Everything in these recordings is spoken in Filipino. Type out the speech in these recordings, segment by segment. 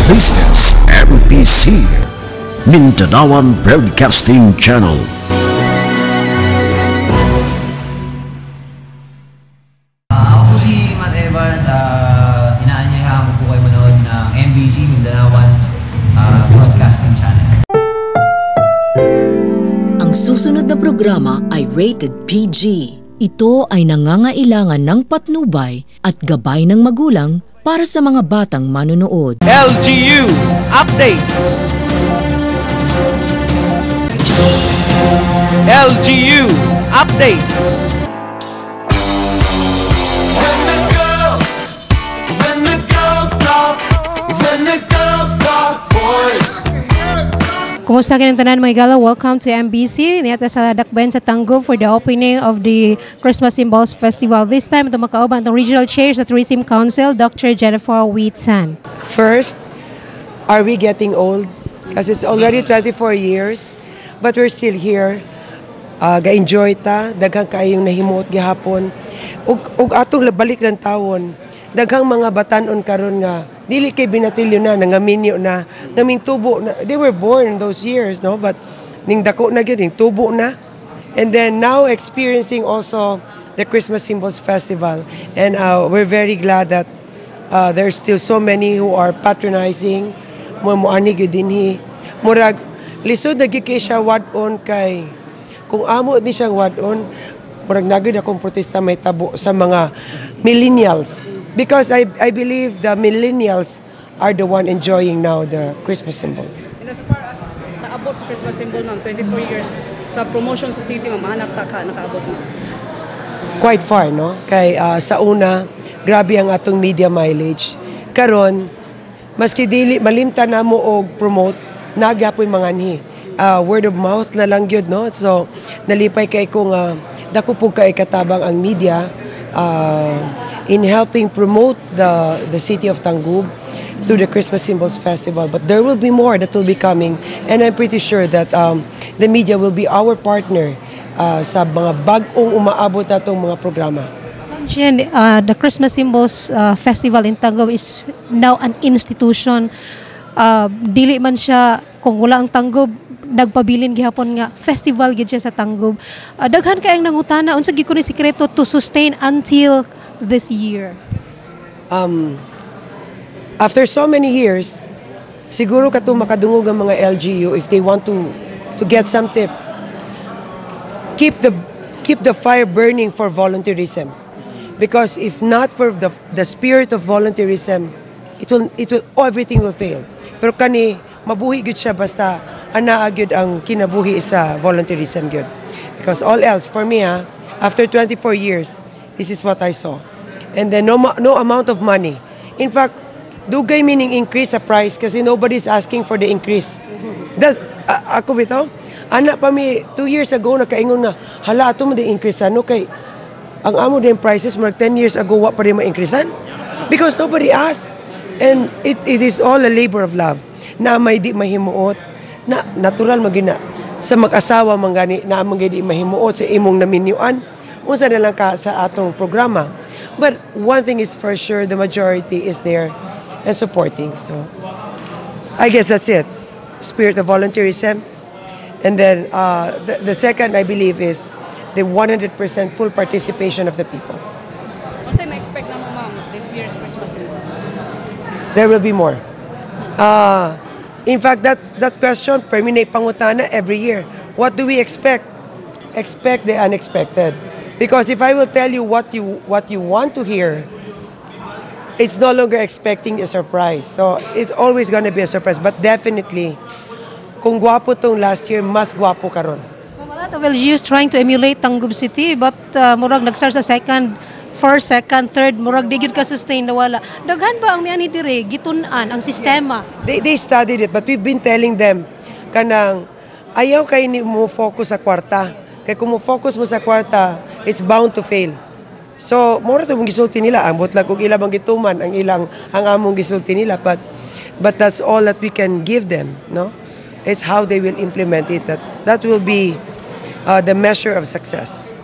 This is MBC, Mindanaoan Broadcasting Channel. Ako po si Matt Evans, inaanyayahan ko po kayo manood ng MBC, Mindanaoan Broadcasting Channel. Ang susunod na programa ay rated PG. Ito ay nangangailangan ng patnubay at gabay ng magulang para sa mga batang manonood. LGU Updates. LGU Updates. When the girls talk, boys. Kumusta kayo ng tanan mga gala? Welcome to MBC. Niyata sa dakbayan sa Tangub for the opening of the Christmas Symbols Festival. This time, ito makauban ang Regional Chair sa Tourism Council, Dr. Jennifer Wheatsan. First, are we getting old? Because it's already 24 years, but we're still here. Ga-enjoy ta, daghang kayong nahimot gihapon. Ug atong balik ng tawon, daghang mga batanon karon nga dili kay binatilyo na nangaminyo na naming tubo na. They were born in those years, no, but ning dako na gyud ning tubo na, and then now experiencing also the Christmas Symbols Festival, and we're very glad that there's still so many who are patronizing mo ani gyud dinhi murag lisod na gyud kay siya wadon kay kung amo ni siyang wadon murag nagud akong protesta may tabo sa mga millennials. Because I believe the millennials are the one enjoying now the Christmas symbols. And as far as naabot sa Christmas symbol, ma'am, 24 years, sa promotion sa city, ma'am, mahanap ta ka, nakaabot mo? Quite far, no? Kay sa una, grabe ang atong media mileage. Karon, maski dili malimta na mo og promote, nagyapoy manganhi. Word of mouth na lang gyud, no? So, nalipay kay kung dako po kay katabang ang media in helping promote the city of Tangub through the Christmas Symbols Festival. But there will be more that will be coming, and I'm pretty sure that the media will be our partner sa mga bag-ong umaabot natong mga programa. Jen, the Christmas Symbols Festival in Tangub is now an institution. Dili man siya, kung wala ang Tangub, nagpabilin gihapon nga festival gid siya sa Tangub. Daghan kayang nangutana unsa gyud ko ni sikreto to sustain until this year? After so many years, siguro kato makadungog ang mga LGU if they want to get some tip. Keep the fire burning for volunteerism. Because if not for the spirit of volunteerism, everything will fail. Pero kani mabuhi gyud siya basta anaa gyud ang kinabuhi sa volunteerism gyud. Because all else for me after 24 years, this is what I saw. And then no amount of money. In fact, dugay meaning increase sa price kasi nobody's asking for the increase. Ako bitaw, anak pa mi 2 years ago nakaingon na hala ato mo di increase ano kay ang amo din prices more 10 years ago wa pa rin ma-increasean because nobody asked. And it is all a labor of love na may di mahimuot na natural magina sa mag-asawa mangani na amang di mahimuot sa imong naminyuan unsa na lang ka sa atong programa. But one thing is for sure, the majority is there and supporting. So I guess that's it. Spirit of volunteerism. And then the second, I believe, is the 100% full participation of the people. What's I expect na mo, ma'am, this year's Christmas symbol? There will be more. In fact, that question, perminate pangutana every year. What do we expect? Expect the unexpected. Because if I will tell you what you want to hear, it's no longer expecting a surprise. So it's always going to be a surprise. But definitely, kung gwapo tong last year, mas gwapo karon. A lot of LGUs trying to emulate Tangub City, but murag nag-start sa first, second, third, murag di gyud ka sustain na wala. Daghan ba ang miani dire gitun-an ang sistema? Yes. They studied it, but we've been telling them kanang ayaw kay ni mo focus sa kwarta. Kay kung mo focus mo sa kwarta, it's bound to fail. So, mura to mong gisulti nila. Ang butlag kung ilang gituman, ang among gisulti nila. But that's all that we can give them, no? It's how they will implement it. That will be the measure of success. How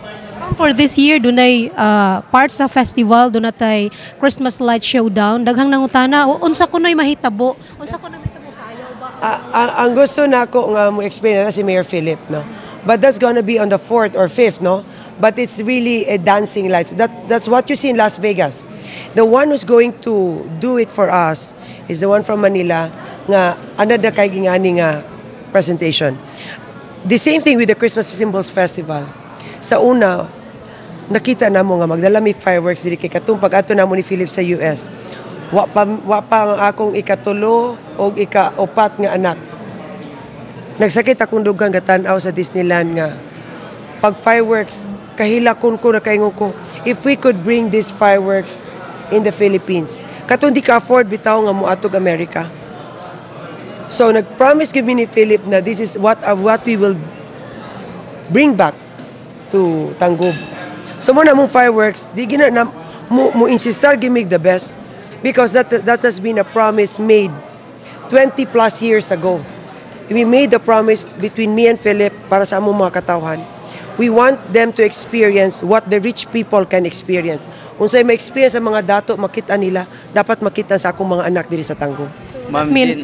For this year, dunay part sa festival, dunay Christmas light showdown. Daghang nangutana, unsa kunoy mahitabo? Unsa kunoy mahitabo sa ayaw ba? Ang gusto nako nga mo explain na si Mayor Philip, no. But that's gonna be on the 4th or 5th, no. But it's really a dancing light. So that's what you see in Las Vegas. The one who's going to do it for us is the one from Manila nga anad na kay gingani nga presentation. The same thing with the Christmas Symbols Festival. Sa una, nakita na mo nga magdalamig fireworks diri kay katong pag-adto namo ni Philip sa US. Wa pa ang akong ikatulo o ikaupat nga anak. Nagsakit akong dugang gatan-aw sa Disneyland nga pag fireworks kahilakon ko na kaingon ko if we could bring these fireworks in the Philippines. Katong di ka afford bitaw nga moatog America. So nag-promise kami ni Philip na this is what we will bring back to Tangub. So mo na mong fireworks, di gina na mo insistar gimig the best because that has been a promise made 20 plus years ago. We made the promise between me and Philip para sa among mga katawhan. We want them to experience what the rich people can experience. Unsay ma-experience ang mga dato makita nila, dapat makita sa akong mga anak diri sa Tangub. Ma'am Jean,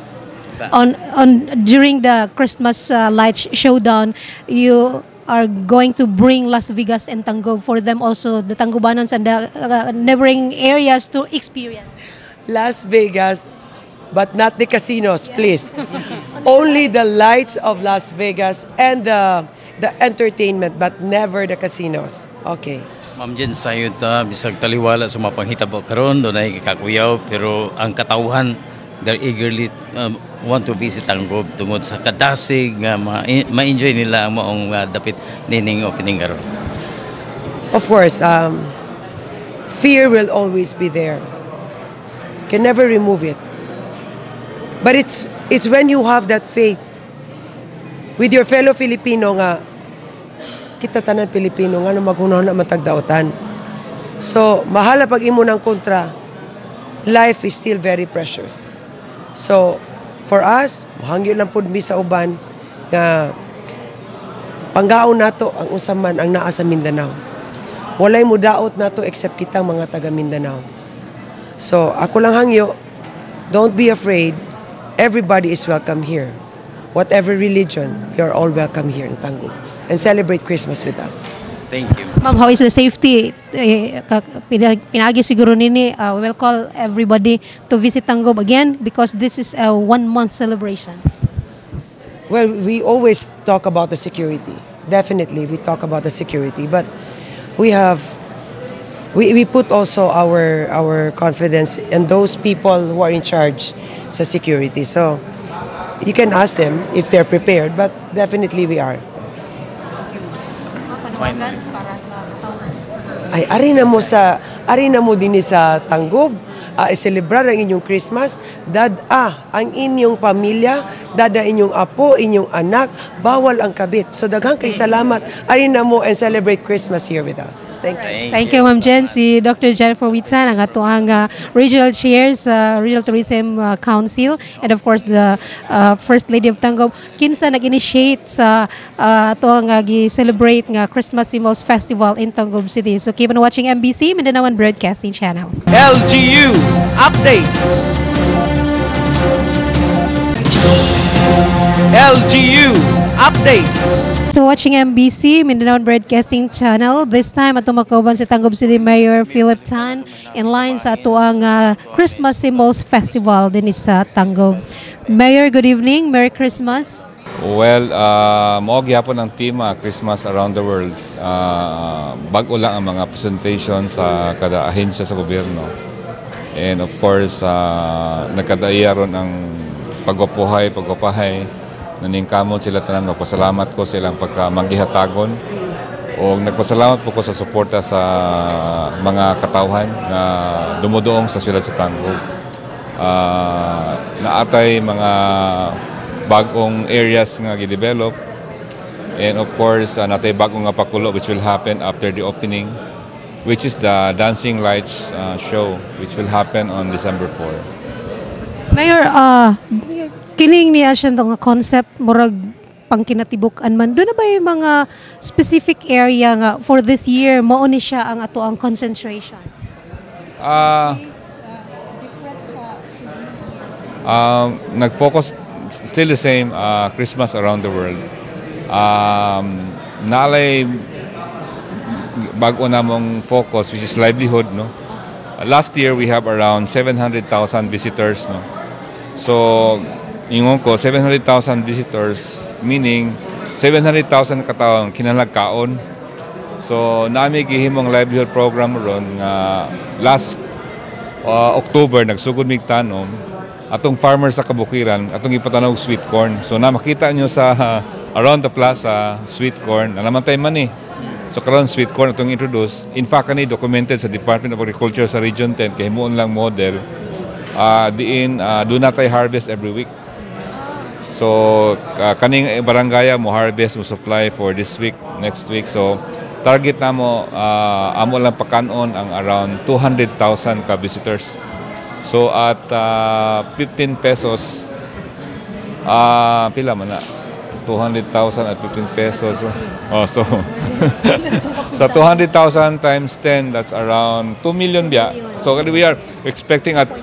During the Christmas light showdown, you are going to bring Las Vegas and Tangub for them also, the Tangubanons and the neighboring areas to experience. Las Vegas, but not the casinos, please. Only the lights of Las Vegas and the entertainment, but never the casinos. Okay. Ma'am Jean, sayo ta bisag taliwala sa mapanghitabo karon dunay kakakuyaw pero ang katawhan they're eagerly want to visit Tangub tungod sa kadasig nga ma-enjoy nila ang maong dapit nining opening karon. Of course, fear will always be there. Can never remove it. But it's when you have that faith with your fellow Filipino nga kita tanan Pilipino nga maghunahon na matagdaotan. So, mahala pag imo ng kontra, life is still very precious. So, for us, mahangyo lang pud mi sa uban nga panggaon nato ang usaman ang naa sa Mindanao. Walay mo daot nato except kitang mga taga Mindanao. So, ako lang hangyo, don't be afraid. Everybody is welcome here. Whatever religion, you're all welcome here in Tangub. And celebrate Christmas with us. Thank you. Ma'am, how is the safety? Pinagi siguro nini, we will call everybody to visit Tangub again because this is a 1-month celebration. Well, we always talk about the security. Definitely, we talk about the security. But we put also our confidence in those people who are in charge sa security. So, you can ask them if they're prepared, but definitely we are. Ay, ari na mo din sa Tangub, celebrar ang inyong Christmas, ang inyong pamilya, inyong apo, inyong anak, bawal ang kabit. So daghang kay salamat, ari na mo and celebrate Christmas here with us. Thank you. Thank you, Ma'am Jen. Si Dr. Jennifer Witsan, ang atuang regional chair sa Regional Tourism Council, and of course the First Lady of Tangub. Kinsa nag-initiate sa atuang gi-celebrate nga Christmas Symbols Festival in Tangub City. So keep on watching MBC, Mindanao Broadcasting Channel. LGU updates. LGU updates. So watching MBC, Mindanao Broadcasting Channel. This time, ato makauban si Tangub City Mayor Philip Tan in line sa atuang Christmas Symbols Festival din sa Tangub. Mayor, good evening. Merry Christmas. Well, mao gyapon ang tema Christmas Around the World. Bago lang ang mga presentation sa kada ahensya sa gobyerno. And of course, nagkadaiya ron ang pagwapahay, naningkamon sila tanan. Magpasalamat ko sa ilang pagkamangihatagon. O nagpasalamat po ko sa suporta sa mga katawhan na dumudoong sa siyudad sa Tangub. Naatay mga bagong areas nga gi-develop. And of course, natay bagong nga pakulo which will happen after the opening, which is the Dancing Lights show, which will happen on December 4. Mayor, kining niya siya nga concept, murag pangkinatibukan man. Doon na ba yung mga specific area nga for this year mao ni siya ang ato ang concentration? Nag-focus still the same, Christmas around the world. Nalay bago namong focus, which is livelihood, no. Last year we have around 700,000 visitors, no. So ingon ko 700,000 visitors, meaning 700,000 katawang kinalagkaon. So nami gihimong livelihood program ron nga last October nagsugod mig tanom atong farmers sa Kabukiran, atong ipatanaw sweet corn. So na makita nyo sa around the plaza sweet corn, namatay man eh. So karon sweet corn atong introduce. In fact kani documented sa Department of Agriculture sa Region 10 kay himuon lang model. Diin do not harvest every week. So kaning barangaya mo harvest mo supply for this week, next week. So target namo amo lang pakanon ang around 200,000 ka visitors. So at 15 pesos pila man na 200,000 at 15 pesos. Oh, so so 200,000 times 10, that's around 2 million biya. So we are expecting 3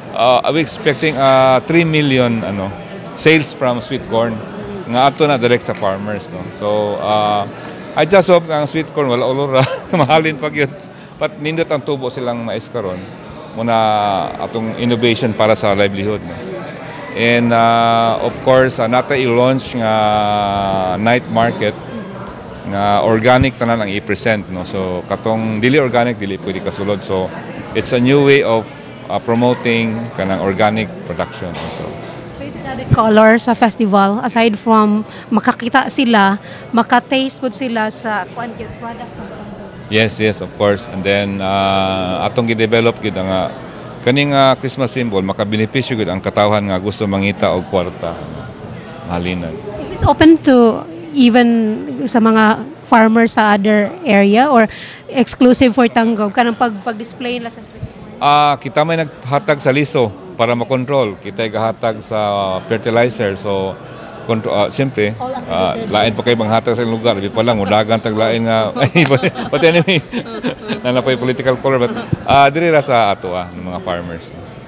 million sales from sweet corn nga ato na direct sa farmers, no. So I just hope ang sweet corn wala ulora mahalin pag yun. But nindot ang tubo silang mais karon muna atong innovation para sa livelihood, no. And of course nata i-launch nga night market nga organic tanan ang i-present, no. So katong dili organic dili pwede kasulod. So it's a new way of promoting kanang organic production also. So it's another color sa festival aside from makakita sila, makataste pod sila sa product ng Tanggob. Yes, of course. And then atong gi-develop gid nga kaning Christmas symbol makabenepisyo gud ang katawhan nga gusto mangita og kwarta. Halinan. Is this open to even sa mga farmers sa other area or exclusive for Tanggob kanang pag-display nila sa street? Kita may naghatag sa liso para makontrol. Kita gahatag sa fertilizer. So siyempre, lain pa kayo manghatag sa lugar. Di pa lang, udagan taglain nga. But anyway, nanapay political color. But diri ra sa ato ng mga farmers.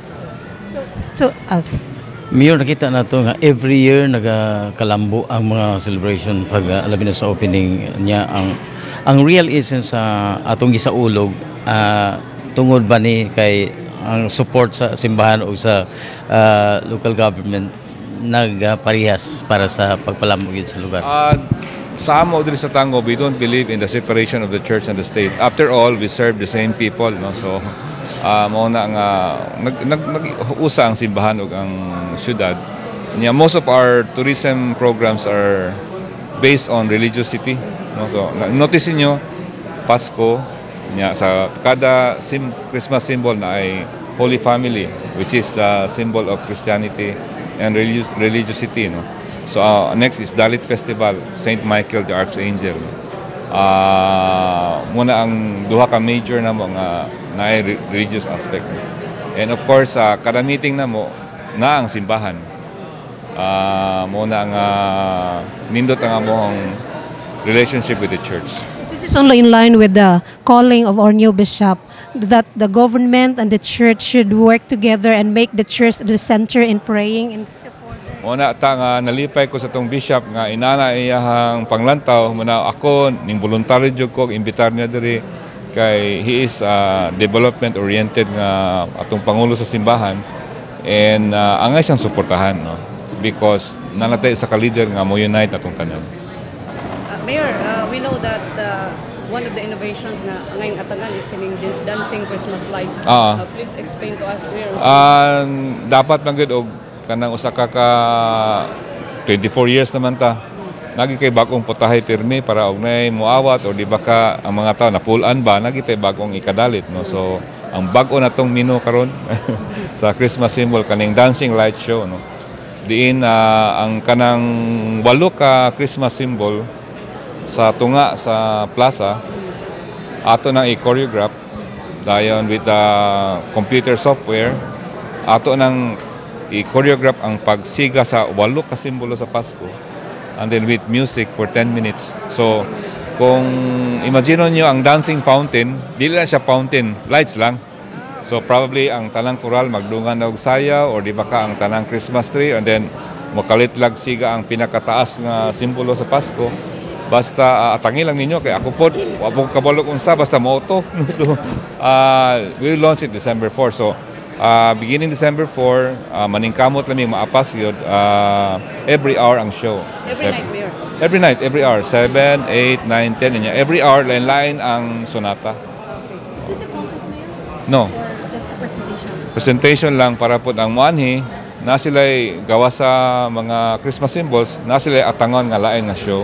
So okay. Mayor, nakita na to nga every year nagakalambo ang mga celebration pag alabi na sa opening niya. Ang real essence sa atong gisaulog tungod ba ni kay ang support sa simbahan o sa local government nagparehas para sa pagpalambo gyud sa lugar. Sa amo diri sa Tanggob, we don't believe in the separation of the church and the state. After all, we serve the same people, no. So mao na nga nag-usa ang simbahan ug ang syudad. Most of our tourism programs are based on religiosity, no. So notice niyo Pasko nya sa kada Christmas symbol na ay Holy Family, which is the symbol of Christianity and religiosity, no. So next is Dalit Festival, Saint Michael the Archangel. Muna ang duha ka major na mga na religious aspect. And of course, kada meeting na mo na ang simbahan. Muna ang nindot ang among relationship with the church. This is only in line with the calling of our new bishop that the government and the church should work together and make the church the center in praying. Muna ta nga nalipay ko sa tong bishop nga inana iyahang panglantaw muna ako ning voluntaryo jud ko imbitar niya diri kay he is development oriented nga atong pangulo sa simbahan and angay siyang suportahan, no, because nanatay sa ka-leader nga mo unite atong tanan. Mayor, we know that one of the innovations na ngayong atagan is kining dancing Christmas lights. Please explain to us, Mayor. Dapat man gud og kanang usa ka 24 years naman ta. Nagi kay bagong putahay pirmi para og nay muawat o di ba ka ang mga tao napulan ba nagi tay bagong ikadalit, no. So ang bag-o natong menu karon sa Christmas symbol kaning dancing light show, no. Diin ang kanang 8 ka Christmas symbol sa tunga sa plaza ato nang i-choreograph dayon with the computer software ato nang i-choreograph ang pagsiga sa 8 ka simbolo sa Pasko and then with music for 10 minutes. So, kung imagine nyo ang dancing fountain, dili lang siya fountain, lights lang. So probably ang tanang koral magdungan og sayaw or di ba ka ang tanang Christmas tree and then makalitlag siga ang pinakataas nga simbolo sa Pasko. Basta atangi lang ninyo kay ako pod wa po kabalo unsa basta moto. So we will launch it December 4. So beginning December 4 maningkamot lamig maapas yun every hour ang show. Every night, every hour. 7, 8, 9, 10 niya. Every hour lain-lain ang sonata. Is this a contest na yun? No. Or just a presentation? Presentation lang para po ang muanhi na sila'y gawa sa mga Christmas symbols, na sila'y atangon nga lain nga show.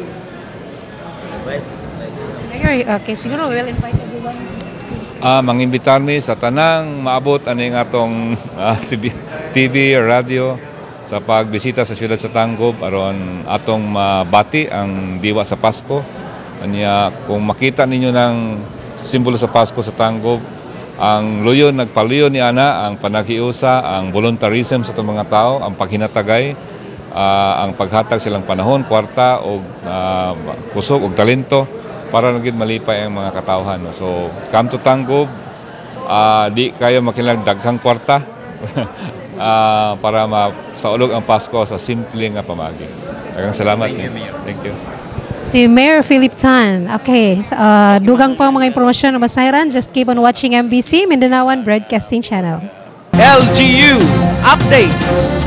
Mayor, okay, siguro we'll invite everyone. Mangimbitar mi sa tanang maabot ani nga atong TV or radio sa pagbisita sa siyudad sa Tanggob aron atong mabati ang diwa sa Pasko. Anya kung makita ninyo ng simbolo sa Pasko sa Tanggob, ang luyon nagpaluyon ni ana ang panagiusa, ang voluntarism sa itong mga tao, ang paghinatagay, ang paghatag silang panahon, kwarta o kusog o talento para naging malipay ang mga katawhan. So, come to Tanggob, di kayo makilang daghang kwarta para saulog ang Pasko sa simple nga pamagi. Daghang salamat. Thank you. Si Mayor Philip Tan. Okay, dugang pa mga impormasyon na masayran, just keep on watching MBC Mindanaoan Broadcasting Channel. LGU updates.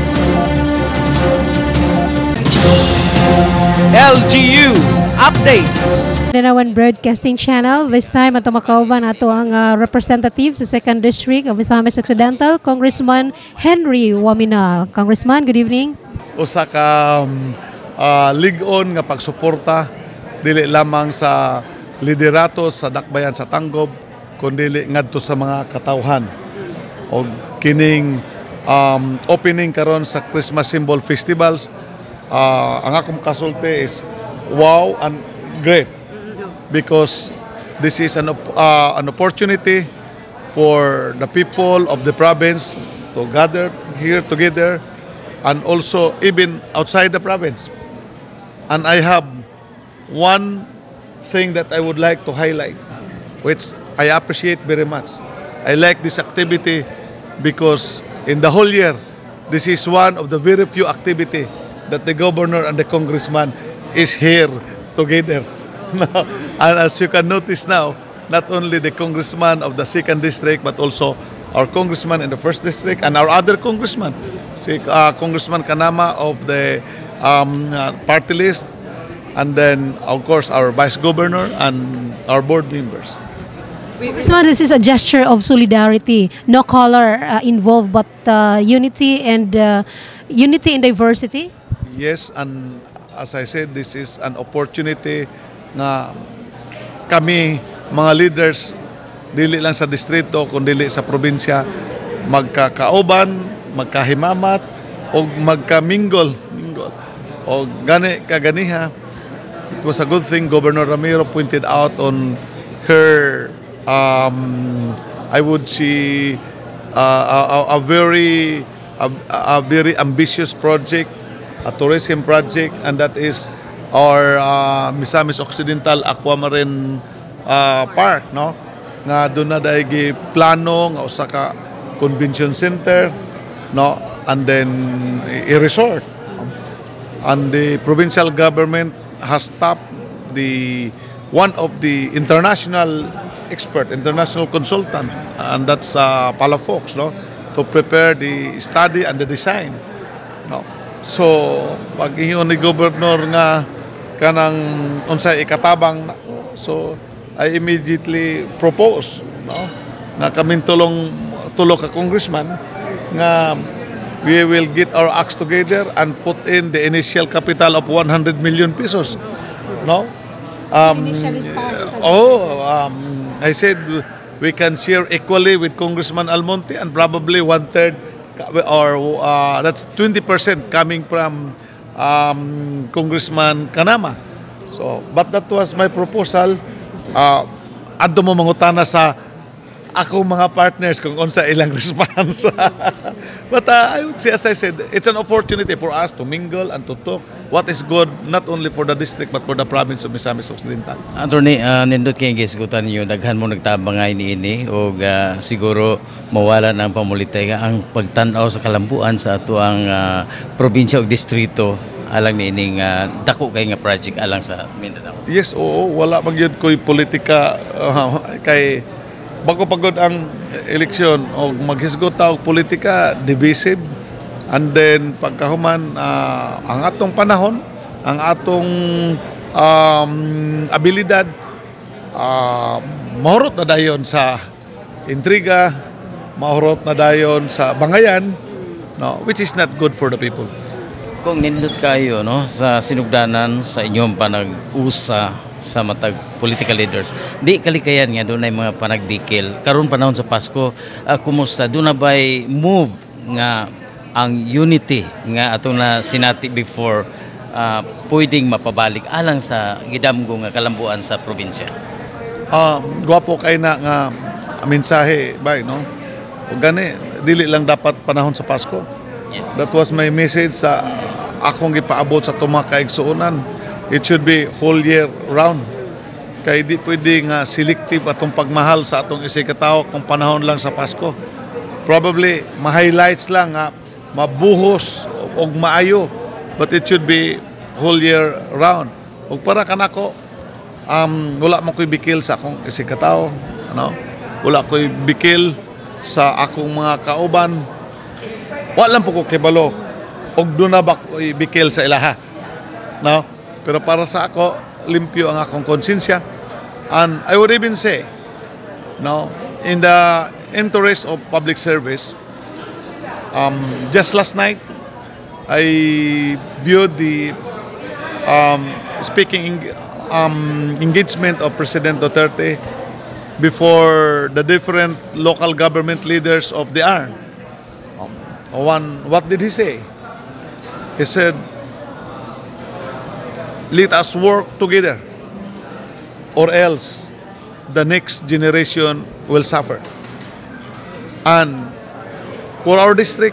LGU updates. Mindanaoan Broadcasting Channel. This time ato makauban ato ang representative sa 2nd District of Misamis Occidental, Congressman Henry Waminal. Congressman, good evening. Usa ka lig-on nga pagsuporta dili lamang sa liderato sa dakbayan sa Tanggob kundi ngadto sa mga katawhan. O kining opening karon sa Christmas Symbol Festivals, ang akong kasulti is wow and great because this is an opportunity for the people of the province to gather here together and also even outside the province. And I have one thing that I would like to highlight, which I appreciate very much. I like this activity because in the whole year, this is one of the very few activity that the governor and the congressman is here together. And as you can notice now, not only the congressman of the 2nd District, but also our congressman in the 1st District and our other congressman, si Congressman Kanama of the party list, and then of course our Vice Governor and our board members. Congressman, this is a gesture of solidarity. No color involved, but unity and diversity. Yes, and as I said, this is an opportunity na kami mga leaders dili lang sa distrito kundi dili sa probinsya magkakauban, magkahimamat o magkaminggol o kaganiha. It was a good thing Governor Ramiro pointed out on her I would say a very ambitious project, a tourism project, and that is our Misamis Occidental Aquamarine Park, no? Nga doon na dahil plano nga usa ka convention center, no? And then a resort. And the provincial government has tapped one of the international consultant, and that's Palafox, no? To prepare the study and the design, no? So pag iyon ni Governor nga kanang unsay ikatabang, so I immediately propose, no, na kaming tulo ka congressman nga we will get our acts together and put in the initial capital of 100 million pesos, no? I said we can share equally with Congressman Almonte and probably 1/3 or that's 20% coming from Congressman Kanama. So, but that was my proposal. Adto mo mangutana sa ako mga partners kung unsa ilang response. But I would say, as I said, it's an opportunity for us to mingle and to talk what is good not only for the district but for the province of Misamis Occidental. Attorney, nindot kayong gisgutan niyo, daghan mo nagtabangay niini o siguro mawala ng pamulitay ang pagtanaw sa kalambuan sa ato ang probinsya o distrito alang niining dako kay nga project alang sa Mindanao. Yes, oo, wala man yun ko'y politika kay bago pagod ang eleksyon o maghisgot ta og politika divisive, and then pagkahuman ang atong panahon, ang atong abilidad mahurot na dayon sa intriga, mahurot na dayon sa bangayan, no, which is not good for the people. Kung nindot kayo no sa sinugdanan sa inyong panag-usa sa matag political leaders, di kalikayan nga doon ay mga panagbikil karon panahon sa Pasko, kumusta doon na ba'y move nga ang unity nga atong na sinati before pwedeng mapabalik alang sa gidamgo nga kalambuan sa probinsya? Gwapo kay na nga mensahe bay, no, o gani dili lang dapat panahon sa Pasko. Yes. That was my message sa akong gipaabot sa tuma ka igsuonan. It should be whole year round. Kay di pwede nga selective atong pagmahal sa atong isikataw kung panahon lang sa Pasko. Probably ma-highlights lang nga mabuhos og maayo, but it should be whole year round. Og para kanako wala mo ko'y bikil sa akong isikataw, ano? Wala ko'y bikil sa akong mga kauban. Wala lang po ko kibalo og doon na ba ko'y bikil sa ilaha, no? Pero para sa ako, limpyo ang akong konsensya. And I would even say, no, in the interest of public service, just last night, I viewed the speaking engagement of President Duterte before the different local government leaders of the ARN. What did he say? He said, let us work together or else the next generation will suffer. And for our district,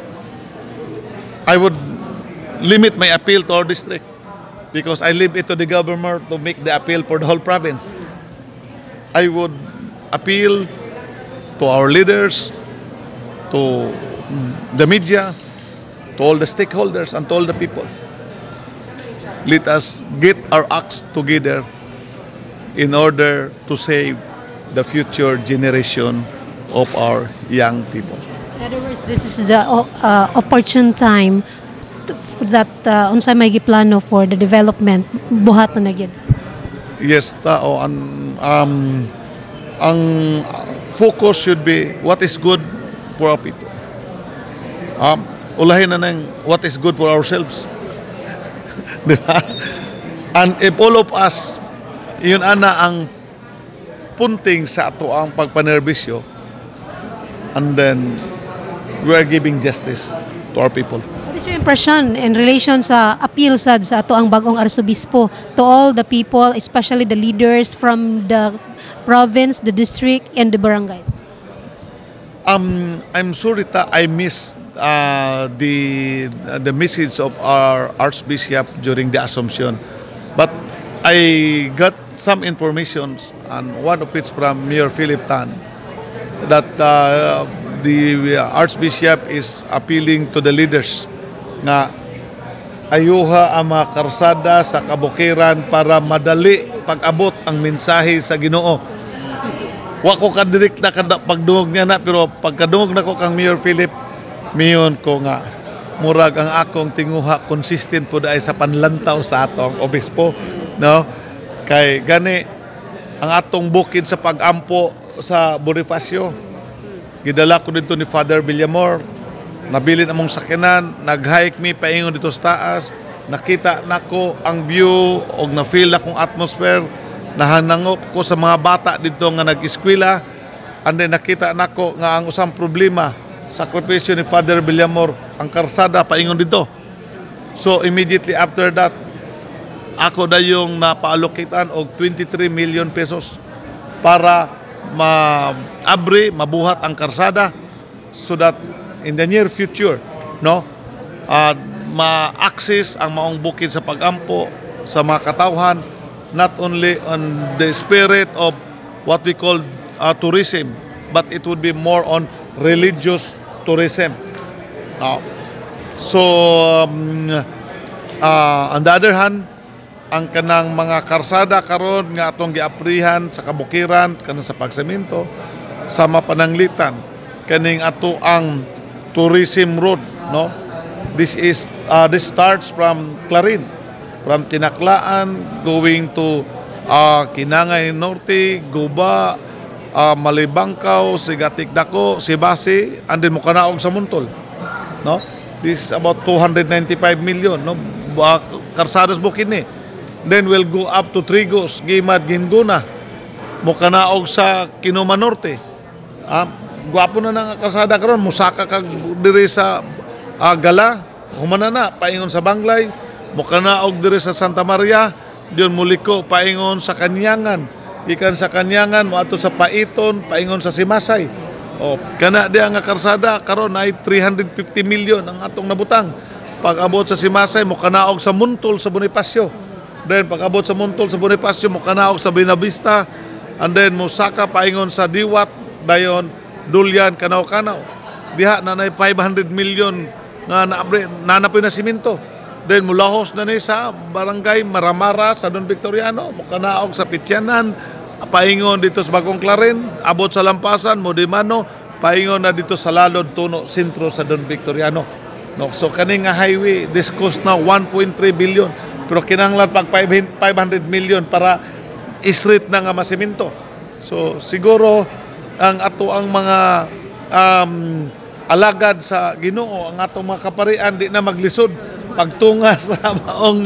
I would limit my appeal to our district because I leave it to the governor to make the appeal for the whole province. I would appeal to our leaders, to the media, to all the stakeholders and to all the people. Let us get our acts together in order to save the future generation of our young people. In other words, this is the opportune time that unsay may giplano for the development buhaton na gid. Yes, tao ang focus should be what is good for our people. Ulahin na ng what is good for ourselves. Diba? And if all of us, yun ana ang punting sa ato ang pagpanerbisyo, and then we are giving justice to our people. What is your impression in relation sa appeal sad sa ato ang bagong arsobispo to all the people, especially the leaders from the province, the district, and the barangays? I'm sorry that I missed the message of our Archbishop during the Assumption, but I got some information, and one of it from Mayor Philip Tan, that the Archbishop is appealing to the leaders na ayuha ang mga karsada sa kabukiran para madali pag-abot ang mensahe sa Ginoo. Wa ko kadirik na pagdungog niya na, pero pagkadungog na ko kang Mayor Philip, miyon ko nga murag ang akong tinguha consistent po dahil sa panlantaw sa atong obispo, no? Kay gani ang atong bukid sa pag-ampo sa Bonifacio, gidala ko dito ni Father Villamor, nabilin among sakinan, nag-hike mi paingon dito sa taas, nakita nako ang view og na-feel akong atmosphere, nahanangop ko sa mga bata dito nga nag-eskwela, and then nakita nako nga ang usang problema sakripisyo ni Father Villamor, ang karsada paingon dito. So immediately after that, ako na yung napaalukitan og 23 million pesos para mabuhat ang karsada so that in the near future, no, ma-access ang maong bukid sa pagampo sa mga katawhan, not only on the spirit of what we call tourism, but it would be more on religious tourism. So, on the other hand, ang kanang mga karsada karon nga atong giaprihan sa kabukiran kanang sa pagsemento sa mapananglitan kaning ato ang tourism road, no. This starts from Clarin, from Tinaklaan going to Kinangay Norte, Guba, Malibangkaw, Sigatik Dako, Sibasi, and then mukanaog sa Muntol, no. This is about 295 million, no, karsadas bukid ni. Then we'll go up to Trigos, Gimad, Ginguna, mukanaog sa Kinoma Norte. Gwapo na nga karsada karon, musaka kag diri sa Gala, humana na paingon sa Banglay, mukanaog diri sa Santa Maria, diyon muliko paingon sa Kanyangan, ikan sa Kanyangan moadto sa Paiton, paingon sa Simasay. Kana diya nga karsada karon ay 350 million ang atong nabutang. Pag abot sa Simasay mukanaog sa Muntol sa Bonifacio. Then pag abot sa Muntol sa Bonifacio mukanaog sa Binavista, and then musaka paingon sa Diwat, dayon Dulyan, Kanaw-Kanaw. Diha na 500 million nga nanapoy na simento. Then mulahos na ni sa barangay Maramara sa Don Victoriano, mukanaog sa Pityanan, paingon dito sa Bagong Clarin, abot sa Lampasan, Modimano, paingon na dito sa Lalod, Tuno, Sentro sa Don Victoriano. No, so kaning nga highway, this cost na 1.3 billion. Pero kinanglan pag 500 million para street na nga masimento. So siguro ang ato ang mga alagad sa Ginoo, ang atong mga kaparian di na maglisod pagtunga sa maong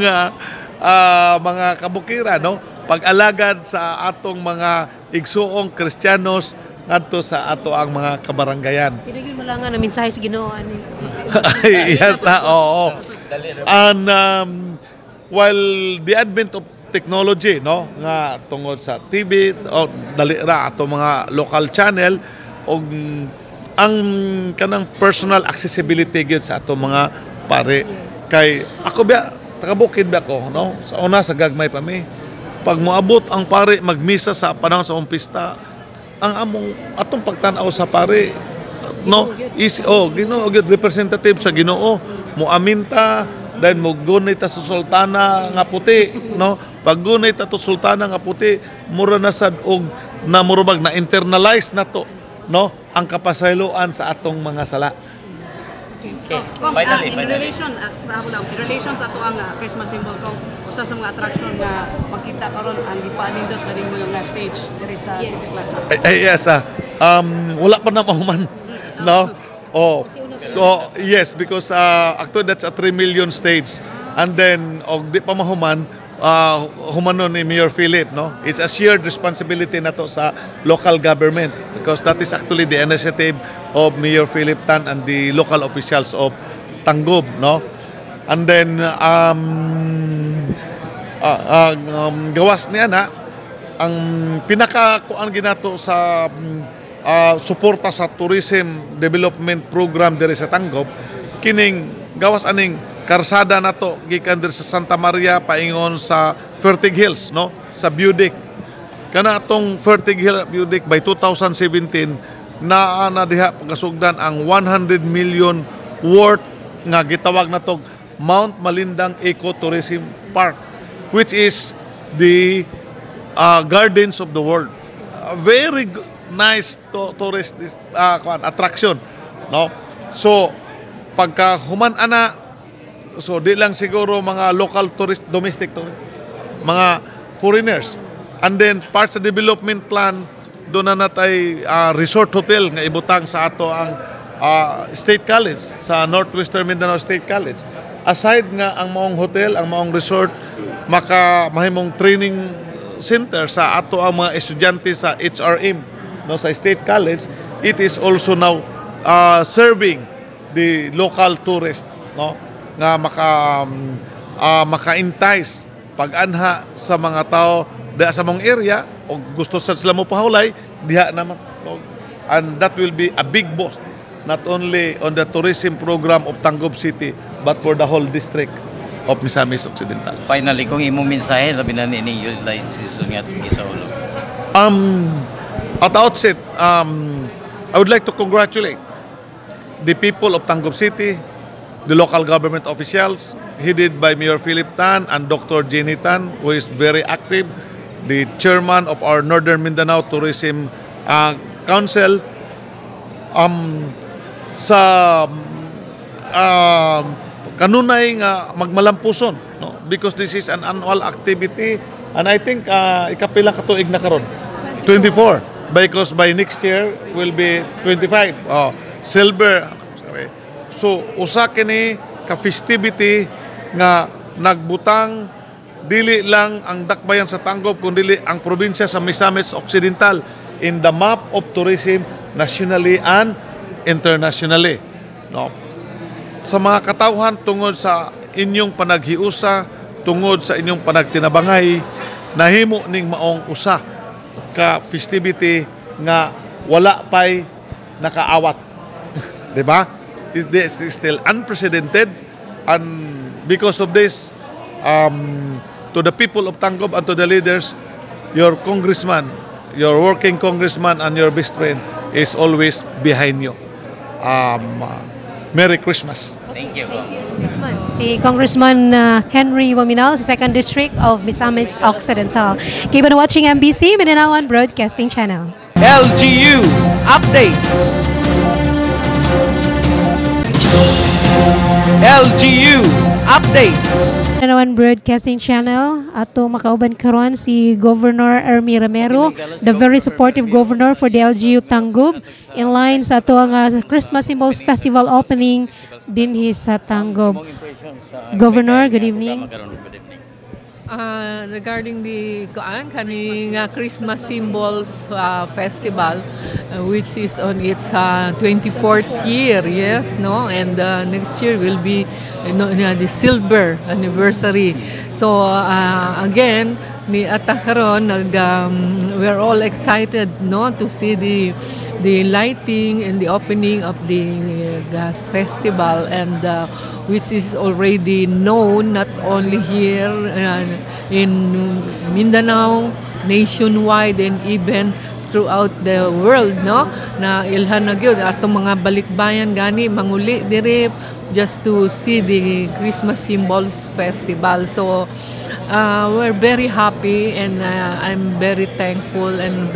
mga kabukiran, no, pag-alagad sa atong mga igsuong Kristiyanos ngadto sa ato ang mga kabaranggayan. Sige mo lang nga na mensahe sa Ginoo ani. Yes, oo. And while the advent of technology, no, nga tungod sa TV o dali ra ato mga local channel og ang kanang personal accessibility gyud sa ato mga pare. Kay ako biya taga-bukid ba ko, no, sa una sa gagmay pa mi, pag moabot ang pare magmisa sa panahon sa umpista, ang atong pagtan-aw sa pare, no, is Ginoo gyud representative sa Ginoo, moaminta then mogunay ta sa sultana nga puti, no, pag gunay ta to sultana nga puti, mura na sad og na murubag na internalize na to, no, ang kapasayloan sa atong mga sala. Okay. Finally, in relation sa ato ang Christmas symbol, kung usa sa mga attraction nga makita karon ang gipalindot na ning mga stage diri sa City Plaza. Yes, wala pa na mahuman, no. So yes, because actually that's a 3 million stage, and then di pa mahuman, humanon ni Mayor Philip, no. It's a shared responsibility na to sa local government because that is actually the initiative of Mayor Philip Tan and the local officials of Tanggob, no. And then gawas niya na ang pinaka-kuan ginato sa suporta sa tourism development program diri sa Tanggob, kining gawas aning karsada na to gikan diri sa Santa Maria paingon sa Fertig Hills, no, sa Budik. Kana atong Fertig Hill Budik by 2017 na diha pagasugdan ang 100 million worth nga gitawag na tog Mount Malindang Ecotourism Park, which is the Gardens of the World. A very nice tourist attraction, no. So pagka human ana, so di lang siguro mga local tourist, domestic tourist, mga foreigners, and then part sa development plan doon na natay resort hotel nga ibutang sa ato ang State College, sa Northwestern Mindanao State College. Aside nga ang maong hotel, ang maong resort, mahimong training center sa ato ang mga estudyante sa HRM, no, sa State College, it is also now serving the local tourist, no, nga maka-entice pag-anha sa mga tao sa mong area o gusto sa sila mo pahulay diha naman. And that will be a big boost, not only on the tourism program of Tangub City, but for the whole district of Misamis Occidental. Finally, kung imong mensahe, labi na ninyo light season nga sa ulo. At the outset, I would like to congratulate the people of Tangub City, the local government officials, headed by Mayor Philip Tan and Dr. Jenny Tan, who is very active, the chairman of our Northern Mindanao Tourism Council, sa kanunay nga magmalampuson, no? Because this is an annual activity, and I think ikapila ka tuig na karon, 24, because by next year will be 25. Silver. So usa kini ka festivity nga nagbutang dili lang ang dakbayan sa Tangub kundi ang probinsya sa Misamis Occidental in the map of tourism nationally and internationally. No. Sa mga katawhan tungod sa inyong panaghiusa, tungod sa inyong panagtinabangay, nahimo ning maong usa ka festivity nga wala pay nakaawat. Diba? This is still unprecedented, and because of this, to the people of Tangub and to the leaders, your congressman, your working congressman and your best friend is always behind you. Merry Christmas. Thank you. Si Congressman Henry Waminal sa 2nd District of Misamis Occidental. Keep on watching MBC Mindanao Broadcasting Channel. LGU updates. LGU updates. Mindanao Broadcasting Channel, ato makauban karon si Governor Ermi Romero, the very supportive governor for the LGU Tangub, in line sa ato nga Christmas Symbols Festival opening dinhi sa Tangub. Governor, good evening. Regarding the kaning Christmas Symbols Festival, which is on its 24th year, yes, no, and next year will be the silver anniversary. So again, ni atakaron we're all excited, no, to see the lighting and the opening of the festival, and which is already known not only here in Mindanao, nationwide, and even throughout the world, no, na ilhan na gyud atong mga balikbayan gani manguli diri just to see the Christmas Symbols Festival. So we're very happy, and I'm very thankful and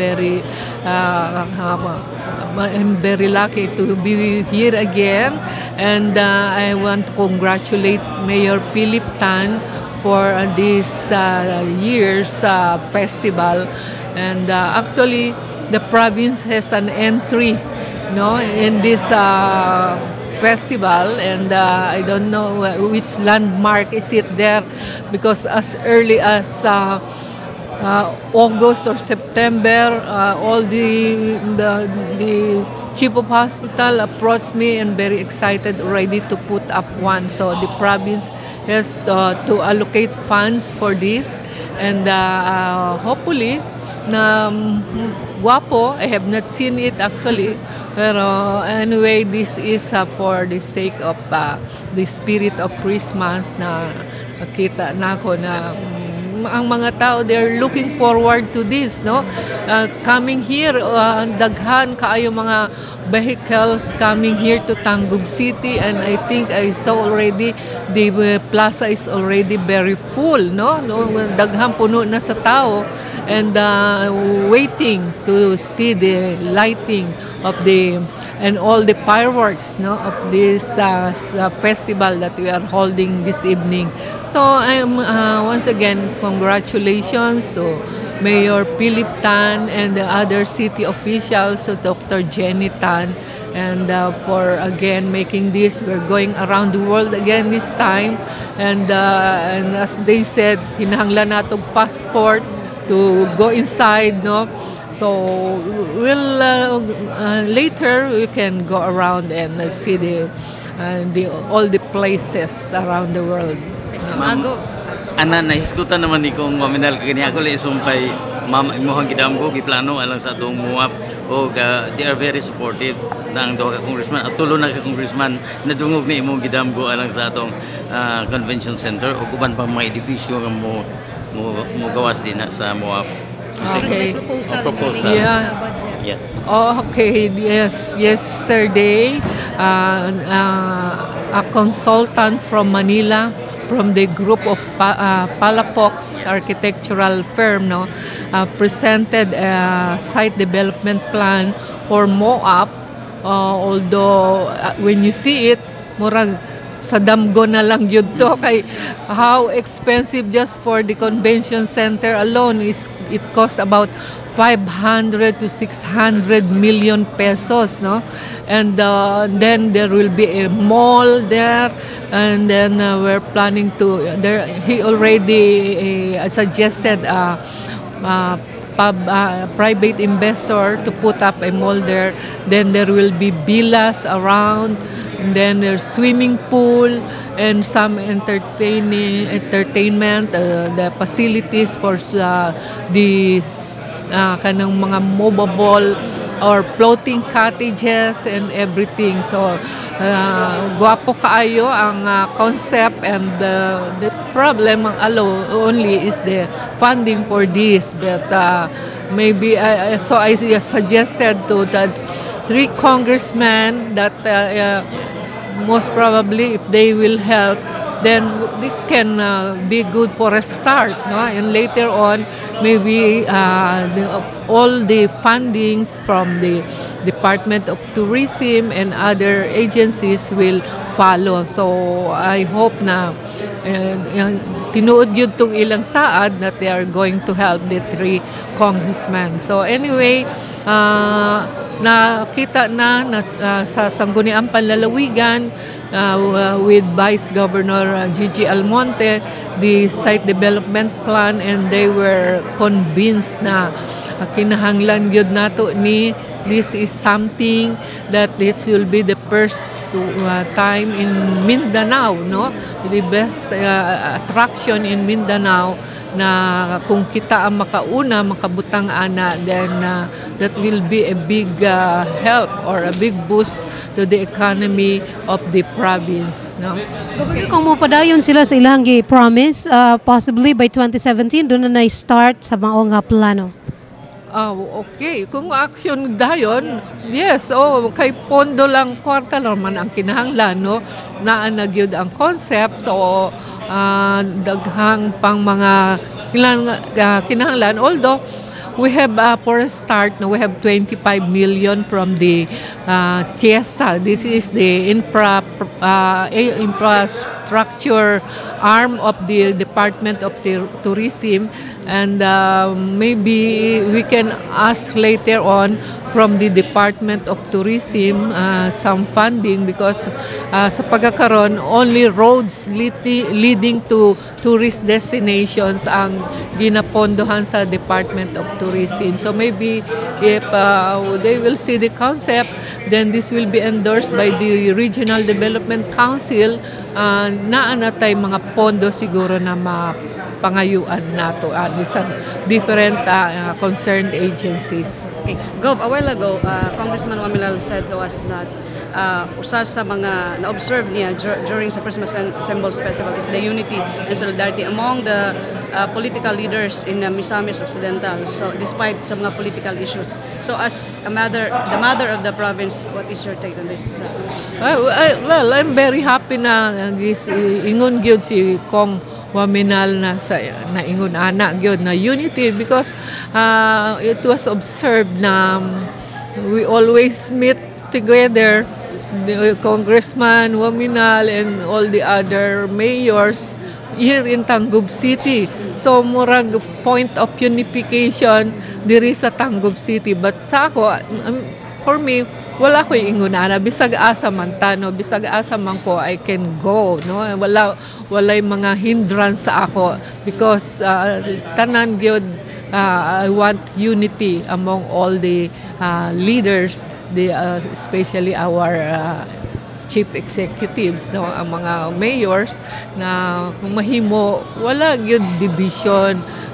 I'm very lucky to be here again, and I want to congratulate Mayor Philip Tan for this year's festival. And actually, the province has an entry, no, in this festival, and I don't know which landmark is it there, because as early as August or September, all the chief of hospital approached me and very excited already to put up one. So the province has to allocate funds for this, and hopefully na guwapo. I have not seen it actually. Pero anyway, this is for the sake of the spirit of Christmas na nakita na ako na ang mga tao, they're looking forward to this, no? Coming here, daghan kaayo mga vehicles coming here to Tangub City, and I think I saw already the plaza is already very full, no? Daghan puno na sa tao, and waiting to see the lighting of and all the fireworks, no, of this festival that we are holding this evening. So I'm once again, congratulations to Mayor Philip Tan and the other city officials, so Dr. Jenny Tan, and for again making this. We're going around the world again this time, and as they said, hinahanglan natong passport to go inside, no. So we'll later we can go around and see all the places around the world. Ana nahisgutan naman ni kong maminal kani ako la isumpay imuhang gidamgo giplano alang sa atong muap o they are very supportive ng duha ka congressman at tulo na ka congressman nadungog ni imong gidamgo alang sa atong convention center o uban pang mga edifisyo nga mo gawas din na sa muap. Okay. Proposal. Yeah. Yes. Oh, okay. Yes. Yesterday, a consultant from Manila, from the group of Palafox architectural firm, presented a site development plan for Moab. Although when you see it, murag sa damgo na lang yun to kay how expensive just for the convention center alone it cost about 500 to 600 million pesos, no? And then there will be a mall there, and then we're planning to there he already suggested private investor to put up a mall there. Then there will be villas around. And then there's swimming pool and some entertainment, the facilities for the kanang mga movable or floating cottages and everything. So guwapo kaayo ang concept, and the problem only is the funding for this. But maybe so I suggested to the 3 congressmen that most probably if they will help, then it can be good for a start, no? And later on, maybe all the fundings from the Department of Tourism and other agencies will follow. So I hope na tinuod yun tong ilang saad that they are going to help the 3 congressmen. So anyway, nakita na sa Sangguniang Panlalawigan with Vice Governor Gigi Almonte the site development plan, and they were convinced na kinahanglan gyud nato ni this is something that it will be the first time in Mindanao, no? The best attraction in Mindanao na kung kita ang makabutang ana, then that will be a big help or a big boost to the economy of the province, no? Governor, kung mo padayon sila sa ilang promise, possibly by 2017 doon na start sa mga nga plano. Okay. Kung action dayon, yes, kay pondo lang kwarta naman ang kinahanglan, no? Naanagyod ang concept, so daghang pang mga kinahanglan. Although we have for a start, we have 25 million from the TIESA. This is the infrastructure arm of the Department of Tourism, and maybe we can ask later on from the Department of Tourism some funding, because sa pagkakaroon only roads leading to tourist destinations ang ginapondohan sa Department of Tourism. So maybe if they will see the concept, then this will be endorsed by the Regional Development Council. Naanatay mga pondo siguro na pangayuan nato sa different concerned agencies. Okay. Gov, a while ago, Congressman Wamilal said to us that usa sa mga na-observe niya during sa Christmas Symbols Festival is the unity and solidarity among the political leaders in Misamis Occidental. So despite sa mga political issues, so as the mother of the province, what is your take on this? Well, I'm very happy na ingon gyud si Kong Waminal na ingon ana gyud na unity, because it was observed na we always meet together, the Congressman Waminal and all the other mayors here in Tangub City. So murag point of unification diri sa Tangub City. But sa ako, for me, wala ko ingunana, bisag asa man tano, bisag asa man ko I can go, no? Walay mga hindrance sa ako, because tanan gyud I want unity among all the leaders, especially our chief executives, no, ang mga mayors, na kung mahimo wala gyud division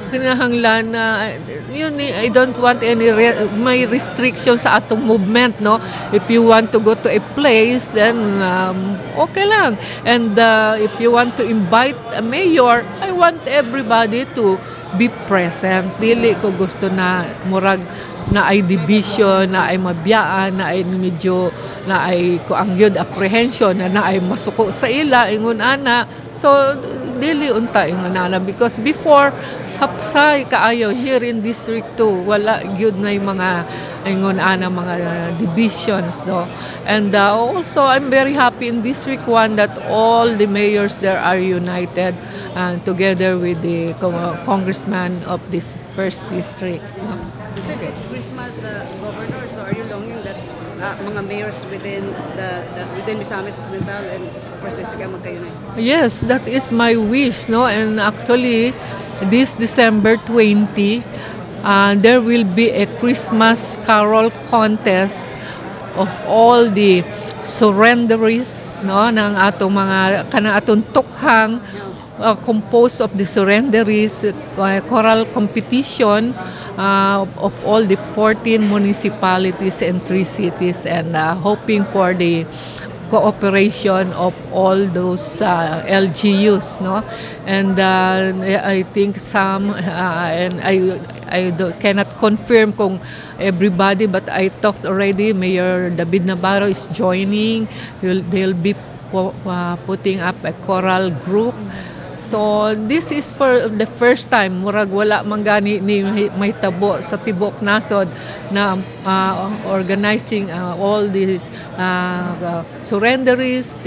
kinahanglan na I don't want any may restriction sa atong movement, no? If you want to go to a place, then okay lang. And if you want to invite a mayor, I want everybody to be present. Dili ko gusto na murag na ay division, na ay mabiyaan, na ay medyo, na ay kuangyod apprehension, na ay masuko sa ila, ingon ana. So, dili unta ingon ana. Because before, hapsay kaayo here in District 2, wala gyud na yung mga ingon ana mga divisions, no. And also I'm very happy in District 1 that all the mayors there are united together with the congressman of this first district. Since it's Christmas, Governor, so are you longing that mga mayors within within Misamis Occidental and First District magkaunite? Yes, that is my wish, no. And actually, this December 20, there will be a Christmas carol contest of all the surrenderies, no, ng atong mga atong tukhang composed of the surrenderies, choral competition of all the 14 municipalities and 3 cities, and hoping for the cooperation of all those LGUs, no. And I think some, and I cannot confirm kung everybody, but I talked already. Mayor David Navarro is joining. They'll be putting up a choral group. So this is for the first time, murag wala mangani ni may tabo sa tibok nasod na organizing all these surrenderies,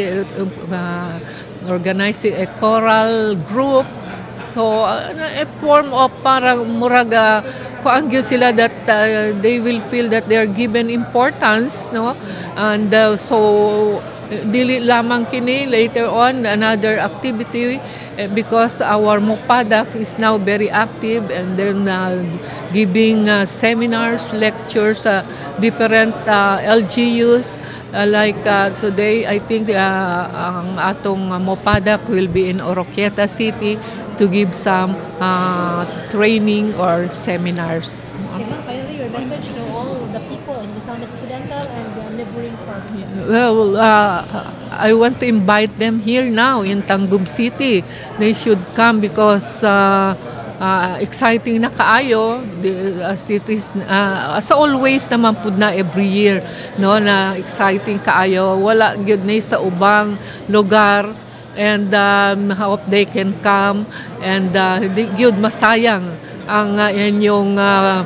organizing a choral group. So a form of parang murag kuangyo sila that they will feel that they are given importance, no. And so dili lamang kini, later on another activity, because our Mopadak is now very active, and then giving seminars, lectures, different LGUs. Like today, I think ang atong Mopadak will be in Oroquieta City to give some training or seminars. Finally, your message to all the people in Misamis Occidental and the neighboring provinces. Well, I want to invite them here now in Tangub City. They should come because exciting na kaayo. The cities, as always naman pud na every year, no, na exciting kaayo. Wala gyud ni sa ubang lugar, and hope they can come, and gyud masayang ang inyong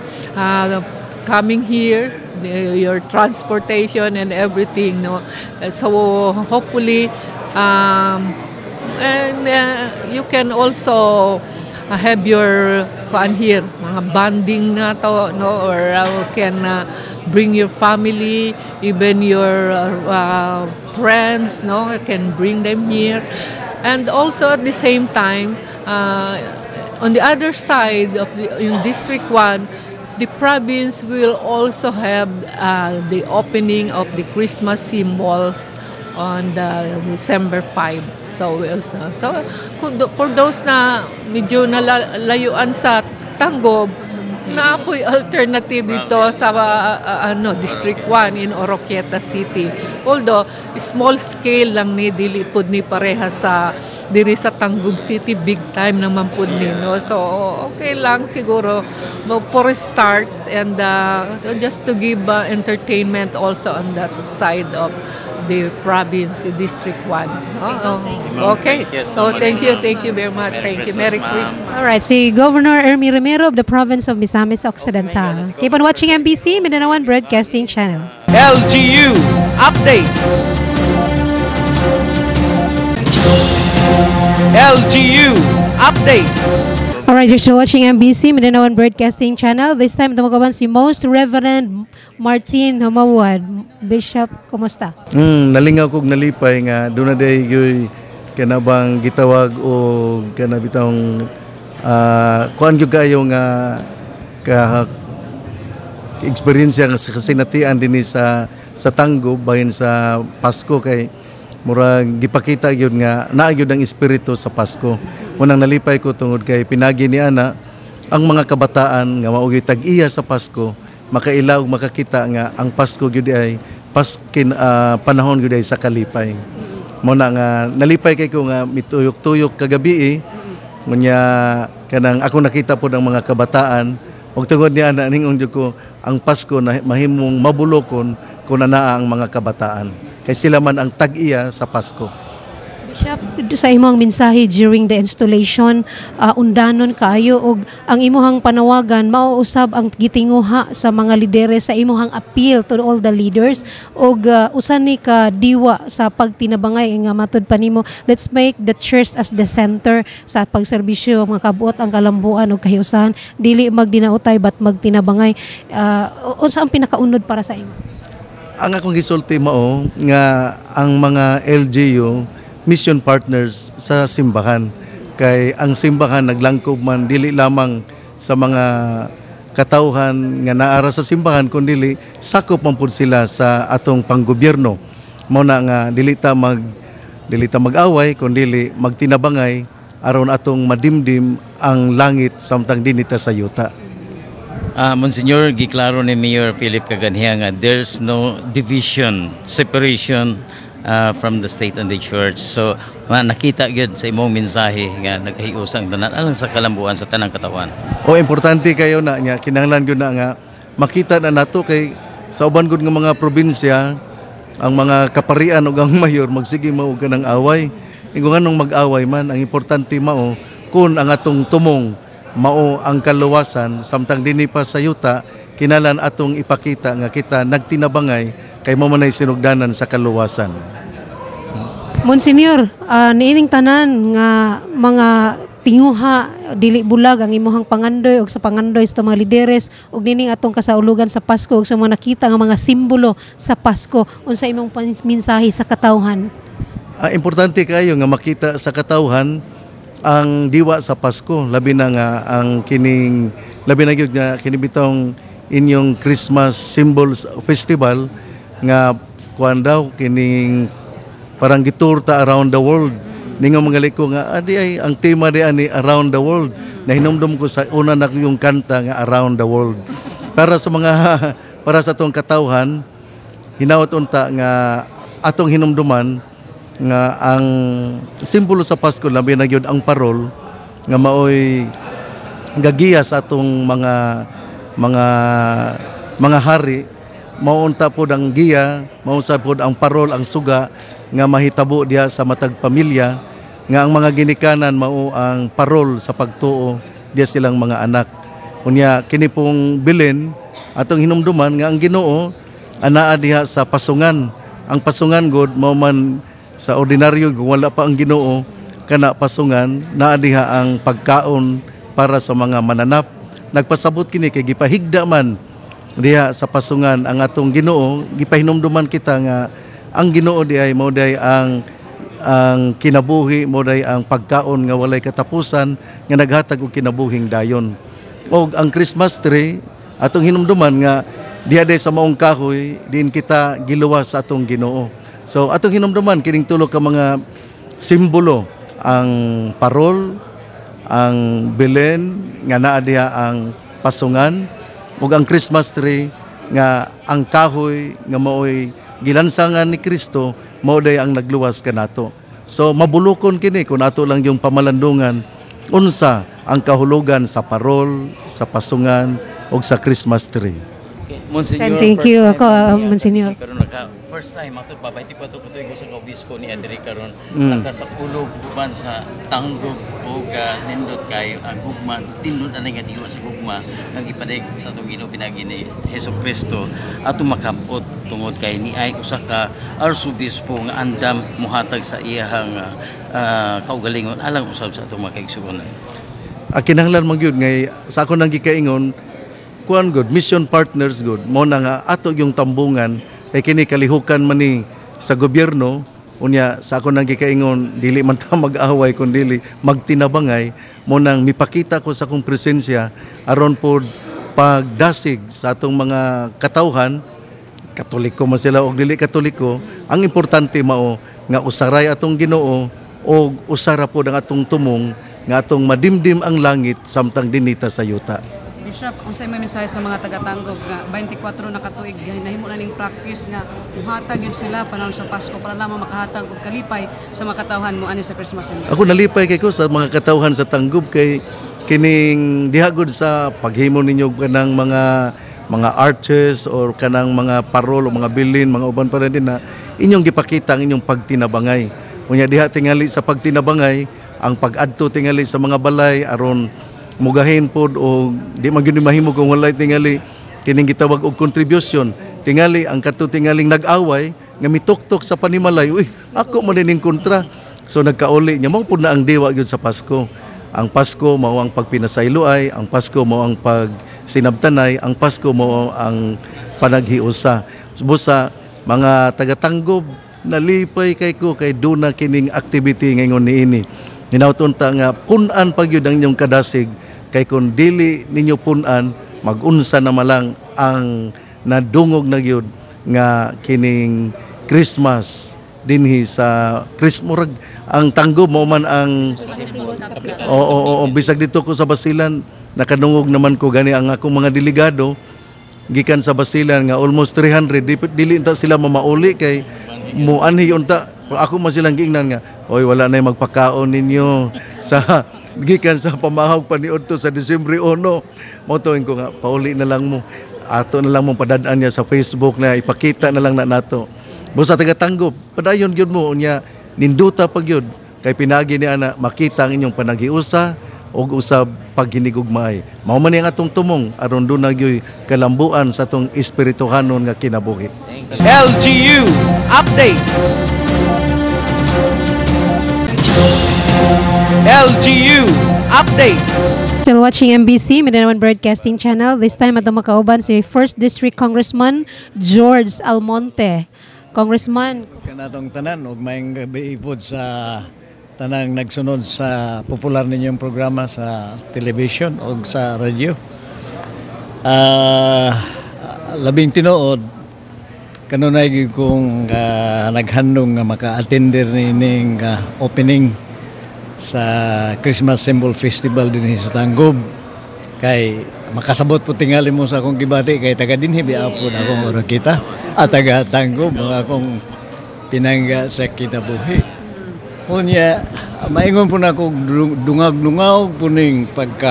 coming here, your transportation and everything, no. So hopefully and you can also have your here mga bonding na to, no, or can bring your family, even your friends, no, can bring them here. And also at the same time, on the other side of in District 1, the province will also have the opening of the Christmas symbols on the December 5. So for those na medyo nalayuan sa Tanggob, na apoy alternative dito sa District 1 in Oroquieta City. Although small scale lang ni dili pud ni pareha sa diri sa Tanggob City, big time naman pud ni, no. So okay lang siguro for a start, and just to give entertainment also on that side of the province, District 1. Okay. So thank you very much. Thank you. Merry Christmas. All right, si Governor Ermi Romero of the province of Misamis Occidental. Keep on watching MBC, Mindanao Broadcasting Channel. LGU updates. LGU updates. Alright, you're still watching MBC, Mindanao Broadcasting Channel. This time, tumagawan si Most Reverend Martin Humawad. Bishop, kumusta? Nalingaw kog nalipay nga doon na day yoy kanabang gitawag o kanabitong kuan gyud kayo nga ka experience nga sa kasinatian dinhi sa Tanggob bahin sa Pasko, kay murag gipakita gyud nga naa gyud ang espiritu sa Pasko. Unang nalipay ko tungod kay pinagi ni ana ang mga kabataan nga mao gyud tag-iya sa Pasko makailaw makakita nga ang Pasko gyud ay panahon gyud ay sa kalipay. Mo na nga nalipay kay ko nga mituyok-tuyok kagabi ngunya kanang ako nakita po ng mga kabataan ug tungod niya na ningon jud ko ang Pasko na mahimong mabulokon kung naa ang mga kabataan kay sila man ang tag-iya sa Pasko. Bishop, sa imong mensahe during the installation, undanon kaayo og ang imong panawagan mauusab ang gitinguha sa mga lideres sa imong appeal to all the leaders og usan ni ka diwa sa pagtinabangay nga matud pa nimo, let's make the church as the center sa pagserbisyo mga kabuot ang kalambuan ug kahiusahan dili magdinautay but magtinabangay. Unsa ang pinakaunod para sa imo? Ang akong gisulti mao nga ang mga LGU mission partners sa simbahan kay ang simbahan naglangkob man dili lamang sa mga katawhan nga naara sa simbahan kundi sakop man pud sila sa atong panggobyerno mao na nga dili ta mag-away kundi magtinabangay aron atong madimdim ang langit samtang dinita sa yuta. Monsignor, giklaro ni Mayor Philip Kaganhian nga there's no division, separation from the state and the church. So, nakita gyud sa imong mensahe nga naghiusang tanan alang sa kalambuan sa tanang katawan. Importante kayo na nya kinahanglan gyud na nga makita na nato kay sa uban gud nga mga probinsya ang mga kaparian ug ang mayor magsige mao kanang away. Ingon nganong mag-away man ang importante mao kun ang atong tumong mao ang kaluwasan samtang dinhi pa sa yuta kinalan atong ipakita nga kita nagtinabangay kay mo manay sinugdanan sa kaluwasan. Monsignor, niining tanan nga mga tinguha dili bulag ang imong pangandoy ug sa pangandoy sa mga lideres ug nining atong kasaulugan sa Pasko ug sa mga nakita nga mga simbolo sa Pasko unsa imong mensahe sa katawhan? Importante kayo nga makita sa katawhan ang diwa sa Pasko labi na nga ang labi na gyud nga kini bitong inyong Christmas Symbols Festival nga kuan daw kining parang giturta around the world ningo mga liko nga adi ay ang tema di ani around the world na hinumdum ko sa una na yung kanta nga around the world para sa atong katawhan hinawat unta nga atong hinumduman nga ang simbolo sa Pasko labi na gyud ang parol nga maoy gagiya sa atong mga hari maunta po ang giya, maunsa po ang parol, ang suga nga mahitabo diya sa matag pamilya nga ang mga ginikanan mao ang parol sa pagtuo diya silang mga anak. Unya kini pong bilin atong hinumduman nga ang Ginoo anaa diha sa pasungan. Ang pasungan god mao man sa ordinaryo kung wala pa ang Ginoo kana pasungan naa diha ang pagkaon para sa mga mananap. Nagpasabot kini kay gipahigda man diha sa pasungan ang atong Ginoo, gipahinumduman kita nga ang Ginoo diay mao diay ang kinabuhi, mao diay ang pagkaon nga walay katapusan nga naghatag og kinabuhing dayon. Og ang Christmas tree atong hinumduman nga diha sa maong kahoy diin kita giluwas sa atong Ginoo. So atong hinumduman kining tulo ka mga simbolo ang parol, ang Belen nga naa diha ang pasungan ug ang Christmas tree nga ang kahoy nga maoy gilansangan ni Kristo mao day ang nagluwas kanato. So mabulokon kini kun ato lang yung pamalandungan unsa ang kahulugan sa parol, sa pasungan ug sa Christmas tree. Okay. Monsignor, thank you ako Monsignor. Pero first time ato pa 24 ko sa obispo ni Adri karon nakasakulog man sa tanggog ug nindot kayo ang gugma tindot anay nga diwa sa gugma nga gipadayag sa atong Ginoo pinagi ni Hesukristo ato makampot tungod kay ni ay usa ka arsobispo nga andam mohatag sa iyang kaugalingon alang usab sa atong mga kaigsuonan. Kinahanglan man gyud ngay sa ako nang gikaingon kuan good mission partners good mo na nga ato yung tambungan kay kini kalihukan man ni sa gobyerno unya sa ako nang gikaingon dili man ta mag-away kundi magtinabangay mo nang mipakita ko sa akong presensya aron pod pagdasig sa atong mga katawhan Katoliko man sila o dili Katoliko ang importante mao nga usaray atong Ginoo o usara pod ang atong tumong nga atong madimdim ang langit samtang dinita sa yuta. Bishop, unsay may mensahe sa mga taga-Tanggop nga 24 na katuig nahimo na ning practice nga muhatag yun sila panahon sa Pasko para lamang makahatag og kalipay sa mga katawhan mo ani sa Christmas Symbols. Ako nalipay kay ko sa mga katawhan sa Tanggub kay kining dihagod sa paghimo ninyo kanang mga arches or kanang mga parol o mga bilin, mga uban pa rin din na inyong gipakita ang inyong pagtinabangay. Unya diha tingali sa pagtinabangay, ang pag-adto tingali sa mga balay aron mugahin pod o di man gyud mahimo kung walay tingali kining gitawag og contribution. Tingali ang kadto tingaling nag-away nga mituktok sa panimalay, uy, ako man dining kontra. So nagkauli nya mao pod na ang diwa gyud sa Pasko. Ang Pasko mao ang pagpinasayloay, ang Pasko mao ang pagsinabtanay, ang Pasko mao ang panaghiusa. Busa mga taga-Tanggop nalipay kay ko kay duna kining activity ngayon niini. Ninawtunta nga punan pagyud ang inyong kadasig kay kun dili ninyo punan magunsa na malang ang nadungog na gyud nga kining Christmas dinhi sa Christmas ang Tanggop mo man ang bisag dito ko sa Basilan nakadungog naman ko gani ang akong mga delegado gikan sa Basilan nga almost 300 dili ta sila mamauli kay muanhi unta ako man silang giingnan nga oy wala na magpakaon ninyo sa gikan sa pamahog paniudto sa Disyembre 1 mo tuwing ko nga pauli na lang mo ato na lang mo padadaan niya sa Facebook na ipakita na lang na nato busa taga-Tanggop padayon gyud mo unya ninduta pag yun kay pinagi ni ana makita ang inyong panaghiusa og usab paghinigugmay mao man ang atong tumong aron do nagyoy kalambuan sa atong espirituhanon nga kinabuhi. LGU updates. LGU updates. Still watching MBC, Mindanao Broadcasting Channel. This time at makauban si 1st District Congressman George Almonte. Congressman, kanatong tanan ug maayong gabi ipod sa tanang nagsunod sa popular ninyong programa sa television o sa radyo. Labing tinuod kanunay kong naghandong nga maka-attender nining opening sa Christmas Symbol Festival din sa Tanggub kay makasabot po tingali mo sa akong gibati kay taga dinhi biapon akong ora kita at taga Tanggub mga akong pinangga sa kinabuhi. Unya maingon po na ako dungag-dungaw po ning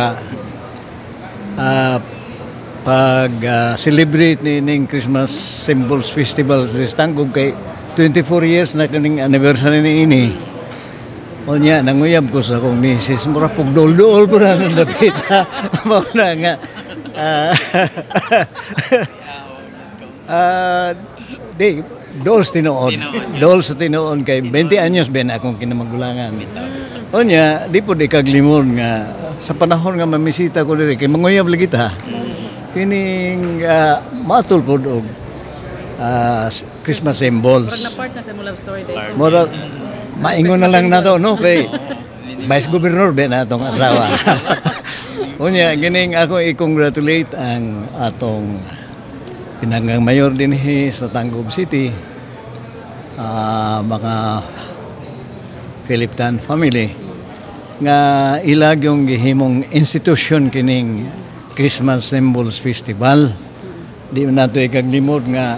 celebrate ning Christmas Symbols Festival sa Tanggub kay 24 years na kaning anniversary ni ini. Unya nanguyab ko sa akong misis mura pugdol-dol po na nandapita mao na nga Dol sa tinuon kay 20 anyos ben akong kinamagulangan. Unya di po di kaglimon nga sa panahon nga mamisita ko diri kay manguyab lagi ta. Kining matul pod og Christmas symbols. Parang na-part na sa mo love story day. Mura maingon na lang nato no kay Vice Governor ben atong asawa. Unya gining ako i-congratulate ang atong pinanggang mayor dinhi sa Tanggub City, mga Philip Tan family nga ilag yung gihimong institution kining Christmas Symbols Festival. Di man nato ikaglimod nga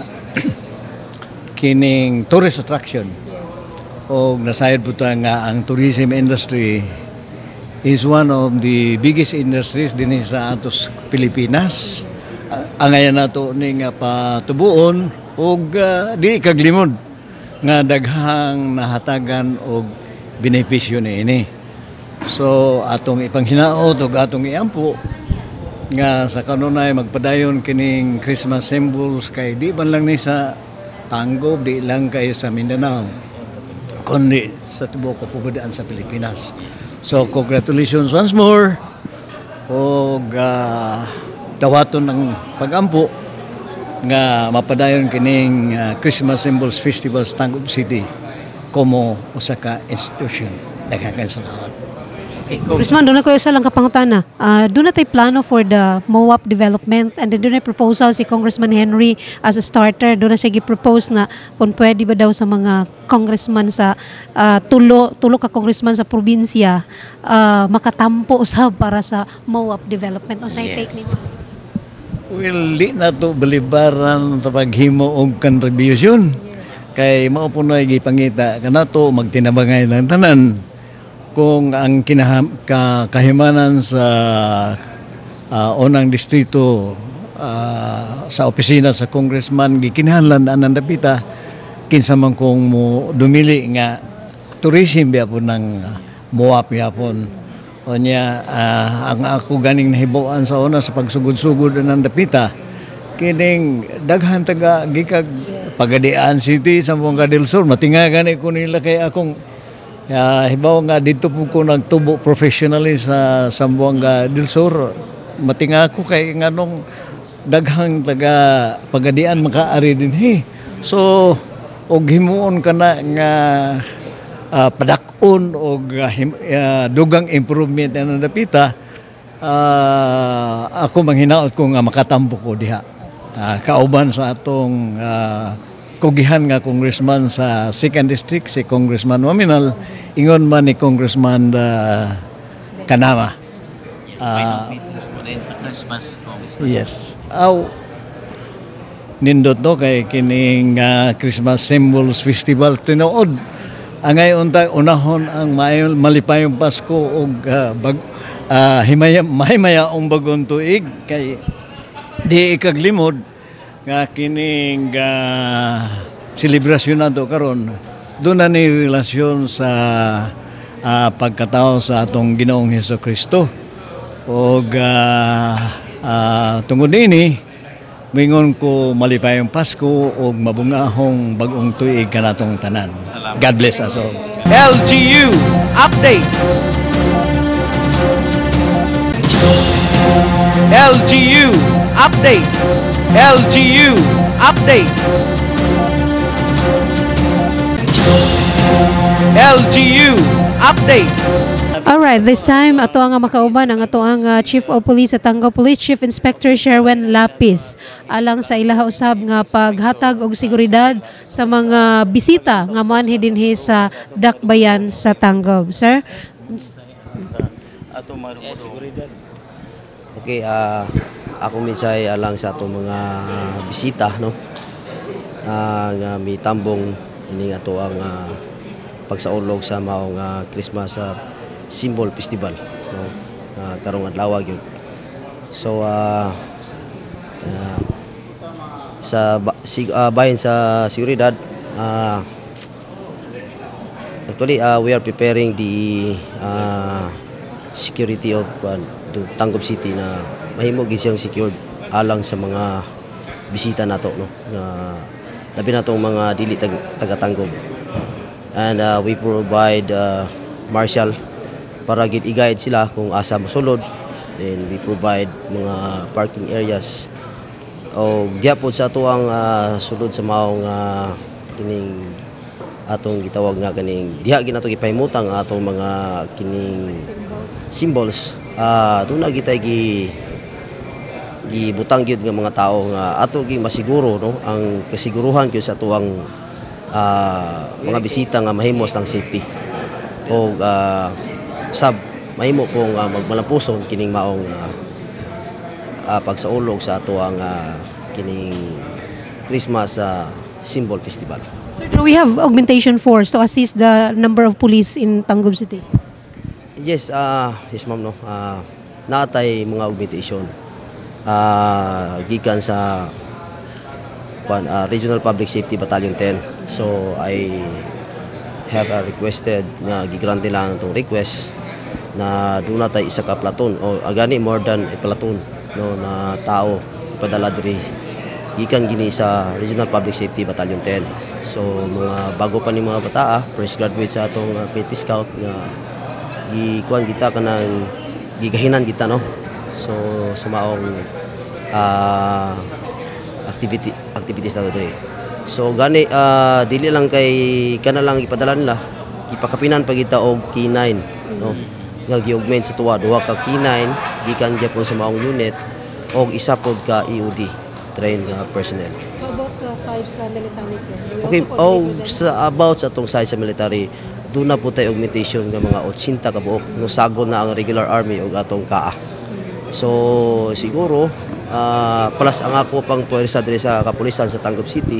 kining tourist attraction o nasayad po nga ang tourism industry is one of the biggest industries din sa atos Pilipinas. Angayan nato ni nga patubuon og di kaglimod nga daghang nahatagan og benepisyo niini. So atong ipanghinaot og atong iampo nga sa kanunay magpadayon kining Christmas symbols kay di man lang ni sa Tanggub, di lang kay sa Mindanao, kundi sa tibuok kapugadaan sa Pilipinas. So congratulations once more og dawaton ng pagampo nga mapadayon kining Christmas Symbols Festival sa Tanggub City como usa ka institution. Daghang salamat. Congressman, doon na ko isa lang kapangutana. Doon na tayo plano for the MOAP development and then doon na proposal si Congressman Henry as a starter. Doon na siya gi-propose na kung pwede ba daw sa mga congressman sa tulo ka congressman sa probinsya makatampo usab para sa MOAP development. O sa take nimo? Well, di na to balibaran sa paghimo og contribution. Kay mao po na gipangita kanato magtinabangay ng tanan. Kung ang kahimanan sa unang distrito sa opisina sa congressman gikinahanglan anang dapita kinsa man kung mo dumili nga tourism biapon ng MOAP yapon onya ang ako ganing nahibawan sa una sa pagsugod-sugod anang dapita kining daghan taga gikag Pagadian City sa Sambuanga del Sur matingagan ko nila kay akong hibaw nga dito po ko nagtubo professionally sa Sambuanga del Sur. Matinga ko kay nganong daghang taga Pagadian makaari din So og himuon kana nga padak-on og dugang improvement na napita ako manghinaot ko nga makatampo ko diha. Kauban sa atong kugihan nga congressman sa 2nd District, si Congressman Waminal, ingon man ni Congressman Kanama. Yes. Nindot no kay kining Christmas Symbols Festival tinuod. Angay untay unahon ang malipayong Pasko og himaya ang bagong tuig kay di ikaglimod nga kining selebrasyon nato karon doon na ni relasyon sa pagkatao sa atong Ginoong Hesukristo og tungod ini mingon ko malipayong Pasko og mabungahong bagong tuig kanatong tanan. God bless us all. LGU updates. LGU updates. LGU updates. LGU updates. Alright, this time ato ang makauban ang ato ang Chief of Police sa Tanggaw Police Chief Inspector Sherwin Lapis alang sa ilaha usab nga paghatag og seguridad sa mga bisita nga manhi dinhi sa Dakbayan sa Tanggaw. Sir? Okay, ako misay alang sa atong mga bisita no. Nga mitambong ini ato ang pagsaulog sa maong Christmas Symbol Festival no. Karong adlaw gyud. So sa bahin sa seguridad actually we are preparing the security of Tanggob City na mahimo gyud siyang secured alang sa mga bisita nato no labi na tong mga dili taga Tanggob. And we provide marshal para gid i-guide sila kung asa mosulod. Then we provide mga parking areas o gyapon sa ato ang sulod sa maong kining atong gitawag nga kaning diha ginato gipahimutang atong mga kining symbols. Doon na kita gibutang gyud nga mga tao nga ato gi masiguro no ang kasiguruhan gyud sa tuwang mga bisita nga mahimos ng safety o mahimo pong magmalampuson kining maong pagsaulog sa tuwang kining Christmas Symbol Festival. Sir, do we have augmentation force to assist the number of police in Tanggob City? Yes, yes ma'am no. Natay mga augmentation gikan sa Regional Public Safety Battalion 10. So I have requested na gigrante lang itong request na doon natay isa ka platoon o agani more than a platoon no na tao ipadala diri gikan gini sa Regional Public Safety Battalion 10. So mga bago pa ni mga bata fresh graduate sa atong PNP Scout nga gikuan kita kanang gigahinan kita no. So sa maong activities na diri. So gani dili lang kay kana lang ipadala nila ipakapinan pa kita og K9 no. nga gi-augment sa tuwa duha ka K9 gikan gyapon sa maong unit og isa pod ka EOD trained nga personnel. How about sa size sa military, sir? Do we Okay, also coordinate with them? sa about sa atong size sa military, doon na po tayo augmentation ng mga 80 ka buok no sagol na ang regular army o atong KAA. So siguro plus ang ako pang puwersa diri sa kapulisan sa Tangub City,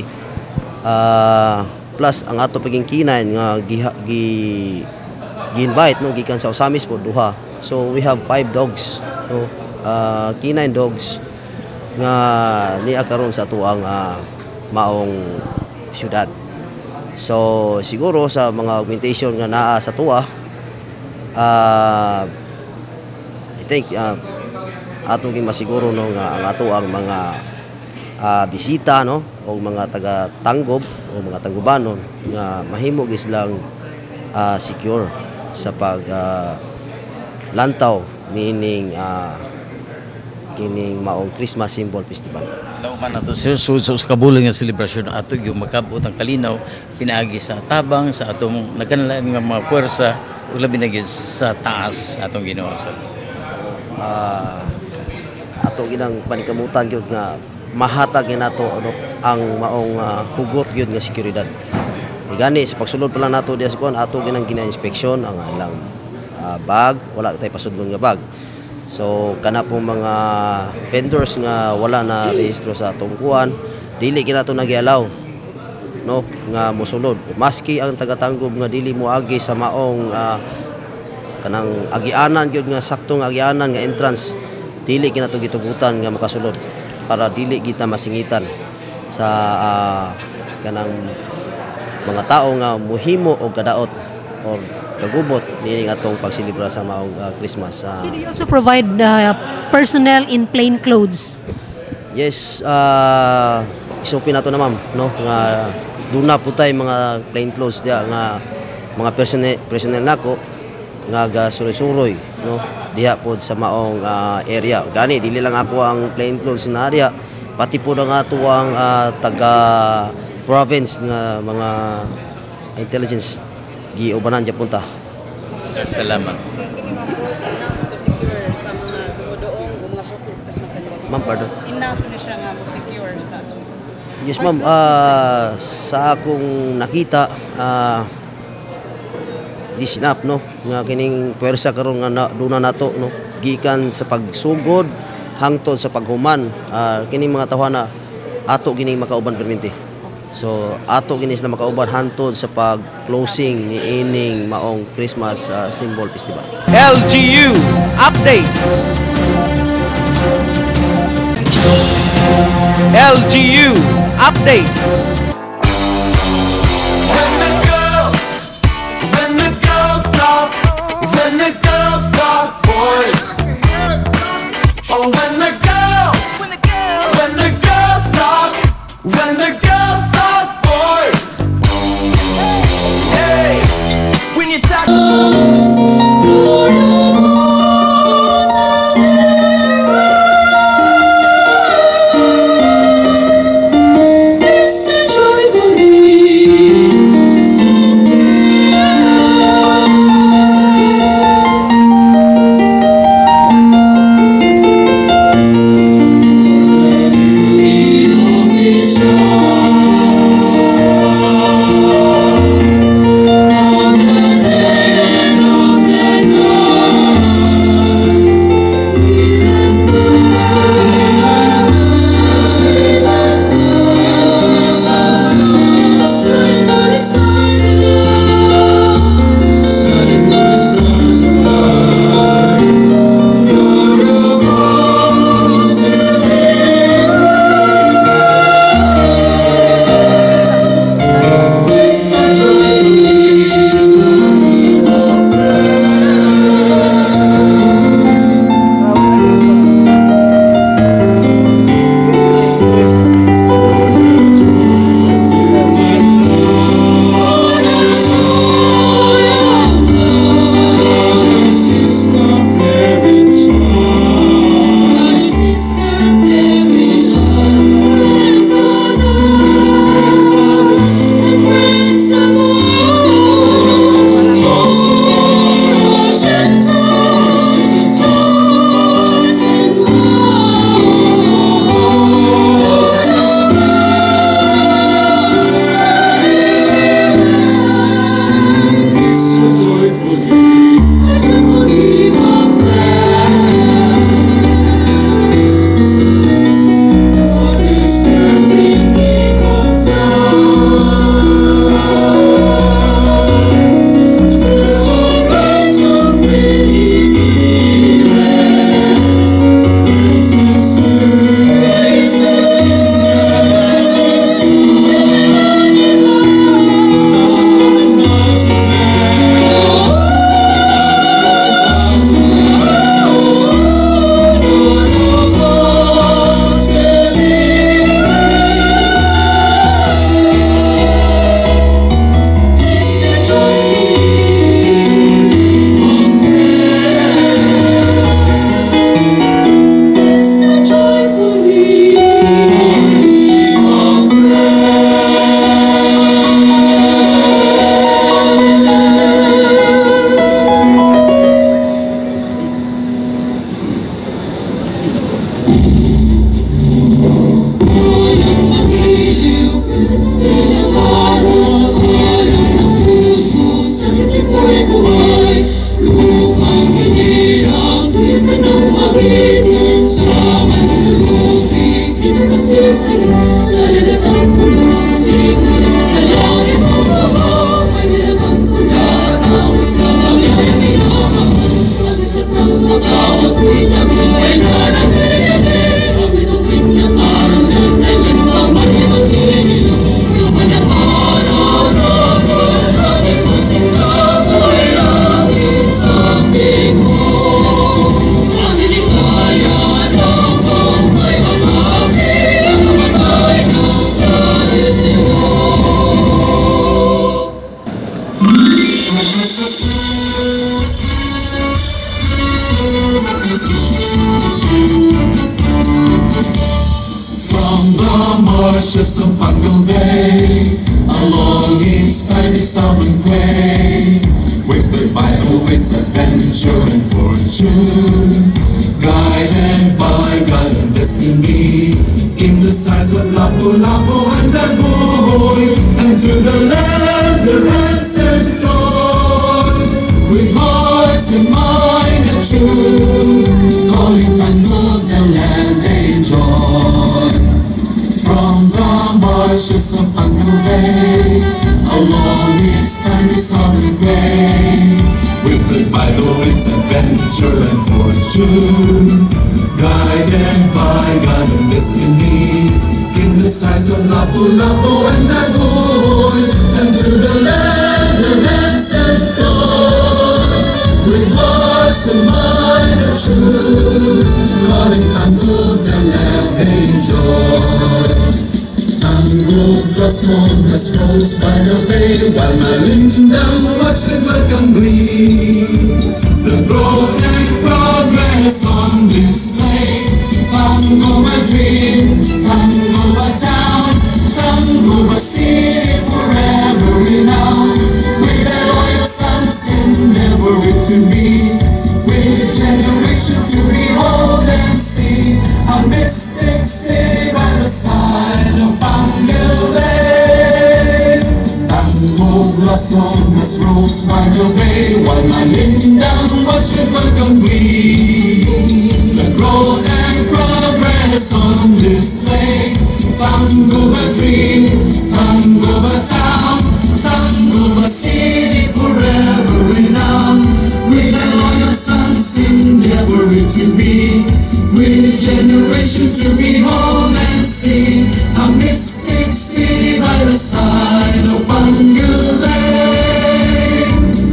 plus ang ato paging K9 nga gi-invite no gikan sa Osamis po duha. So we have 5 dogs no K9 dogs nga niya karon sa atuang maong syudad. So siguro sa mga augmentation nga naa sa tuwa, I think ato ging masiguro no nga ang ato ang mga bisita no o mga taga Tanggob o mga Tanggobanon nga mahimo gislang secure sa pag lantaw nining kining maong Christmas Symbol Festival. Lauman nato sir, so sa kabulan nga selebrasyon ato yung makabot ang kalinaw pinaagi sa tabang sa atong nagkanalan nga mga puwersa ug labi na gyud sa taas atong Ginoo sir. Ato ginang panikamutan gyud nga mahatag nato ano ang maong hugot gyud nga seguridad. Gani sa pagsulod pa lang nato diya sa kuan ato ginang gina-inspeksyon ang ilang bag, wala tay pasudlon nga bag. So kana po mga vendors nga wala na rehistro sa atong kuan, dili ginato nagialaw no nga mosulod. Maski ang taga-Tanggob nga dili moagi sa maong kanang agianan gyud nga saktong agianan nga entrance, dili kinato gitugutan nga makasulod para dili kita masingitan sa kanang mga tao nga muhimo og kadaot or kagubot nining atong pagsilibra sa maong Christmas. So do you also provide personnel in plain clothes? Yes, isupin nato na ma'am no nga duna po tay mga plain clothes diya nga mga personnel nako nga gasuroy-suroy no diha pod sa maong area. Gani dili lang ako ang plain clothes na area, pati po ang ato ang taga province nga mga intelligence giubanan dya punta. Sir, salamat. Ma'am, pardon. Enough na siya nga mo-secure sa Yes ma'am, sa akong nakita this enough no nga kining puwersa karon nga duna nato no gikan sa pagsugod hangtod sa paghuman, kining mga tawhana ato gining makauban perminti. So ato gini sila makauban hantod sa pag-closing ni ining maong Christmas Symbol Festival. LGU updates. LGU updates. When the girls talk, boys. Oh, when the girls talk, boys. Hey, when you talk. Essential From the marshes of Pango Bay, along its tiny southern quay, with the awaits adventure and fortune, guided by God and destiny, in the size of Lapu-Lapu and Dagohoy, and to the land the ransom Lord, with hearts and mind and true, calling Tanggol the land they enjoy. From the marshes of Pango Bay, along its tiny southern quay, with the its adventure and fortune, guided by God and destiny, in the size of Lapu-Lapu and Dagohoy, and to the land the ransom Lord, with hearts and mind and true, calling Tanggol the land they enjoy. Tanggol blossom has rose by the bay, while Malindang watched with welcome glee. The growth and progress on display. Tanggol a dream, Tanggol a town, Tanggol a city forever renowned, with their loyal sons endeavoring to be, with generation to behold and see, a mystic city by the side of Pango Bay. Tanggol blossom has rose by the bay, while Malindang watched with welcome glee. The growth and progress on display. Tanggol a dream, Tanggol a town, Tanggol a city forever renowned, with their loyal sons endeavoring to be, with generations to behold and see, a mystic city by the side of Pango Bay.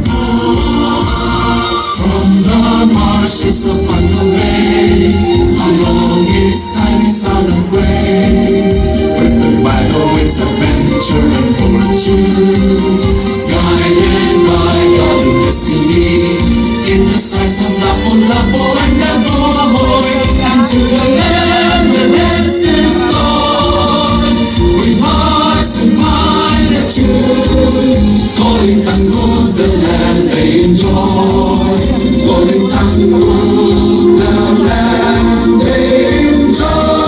From the marshes of Pango Bay, along its tiny southern quay, with the wide awaits adventure and fortune, guided by God and destiny, in the sights of Lapu-Lapu and Dagohoy, and to the land the ransom Lord, with hearts and mind and true, calling Tanggol the land they enjoy, calling Tanggol the land they enjoy.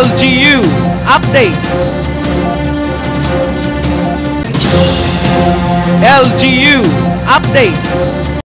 LGU updates. LGU updates.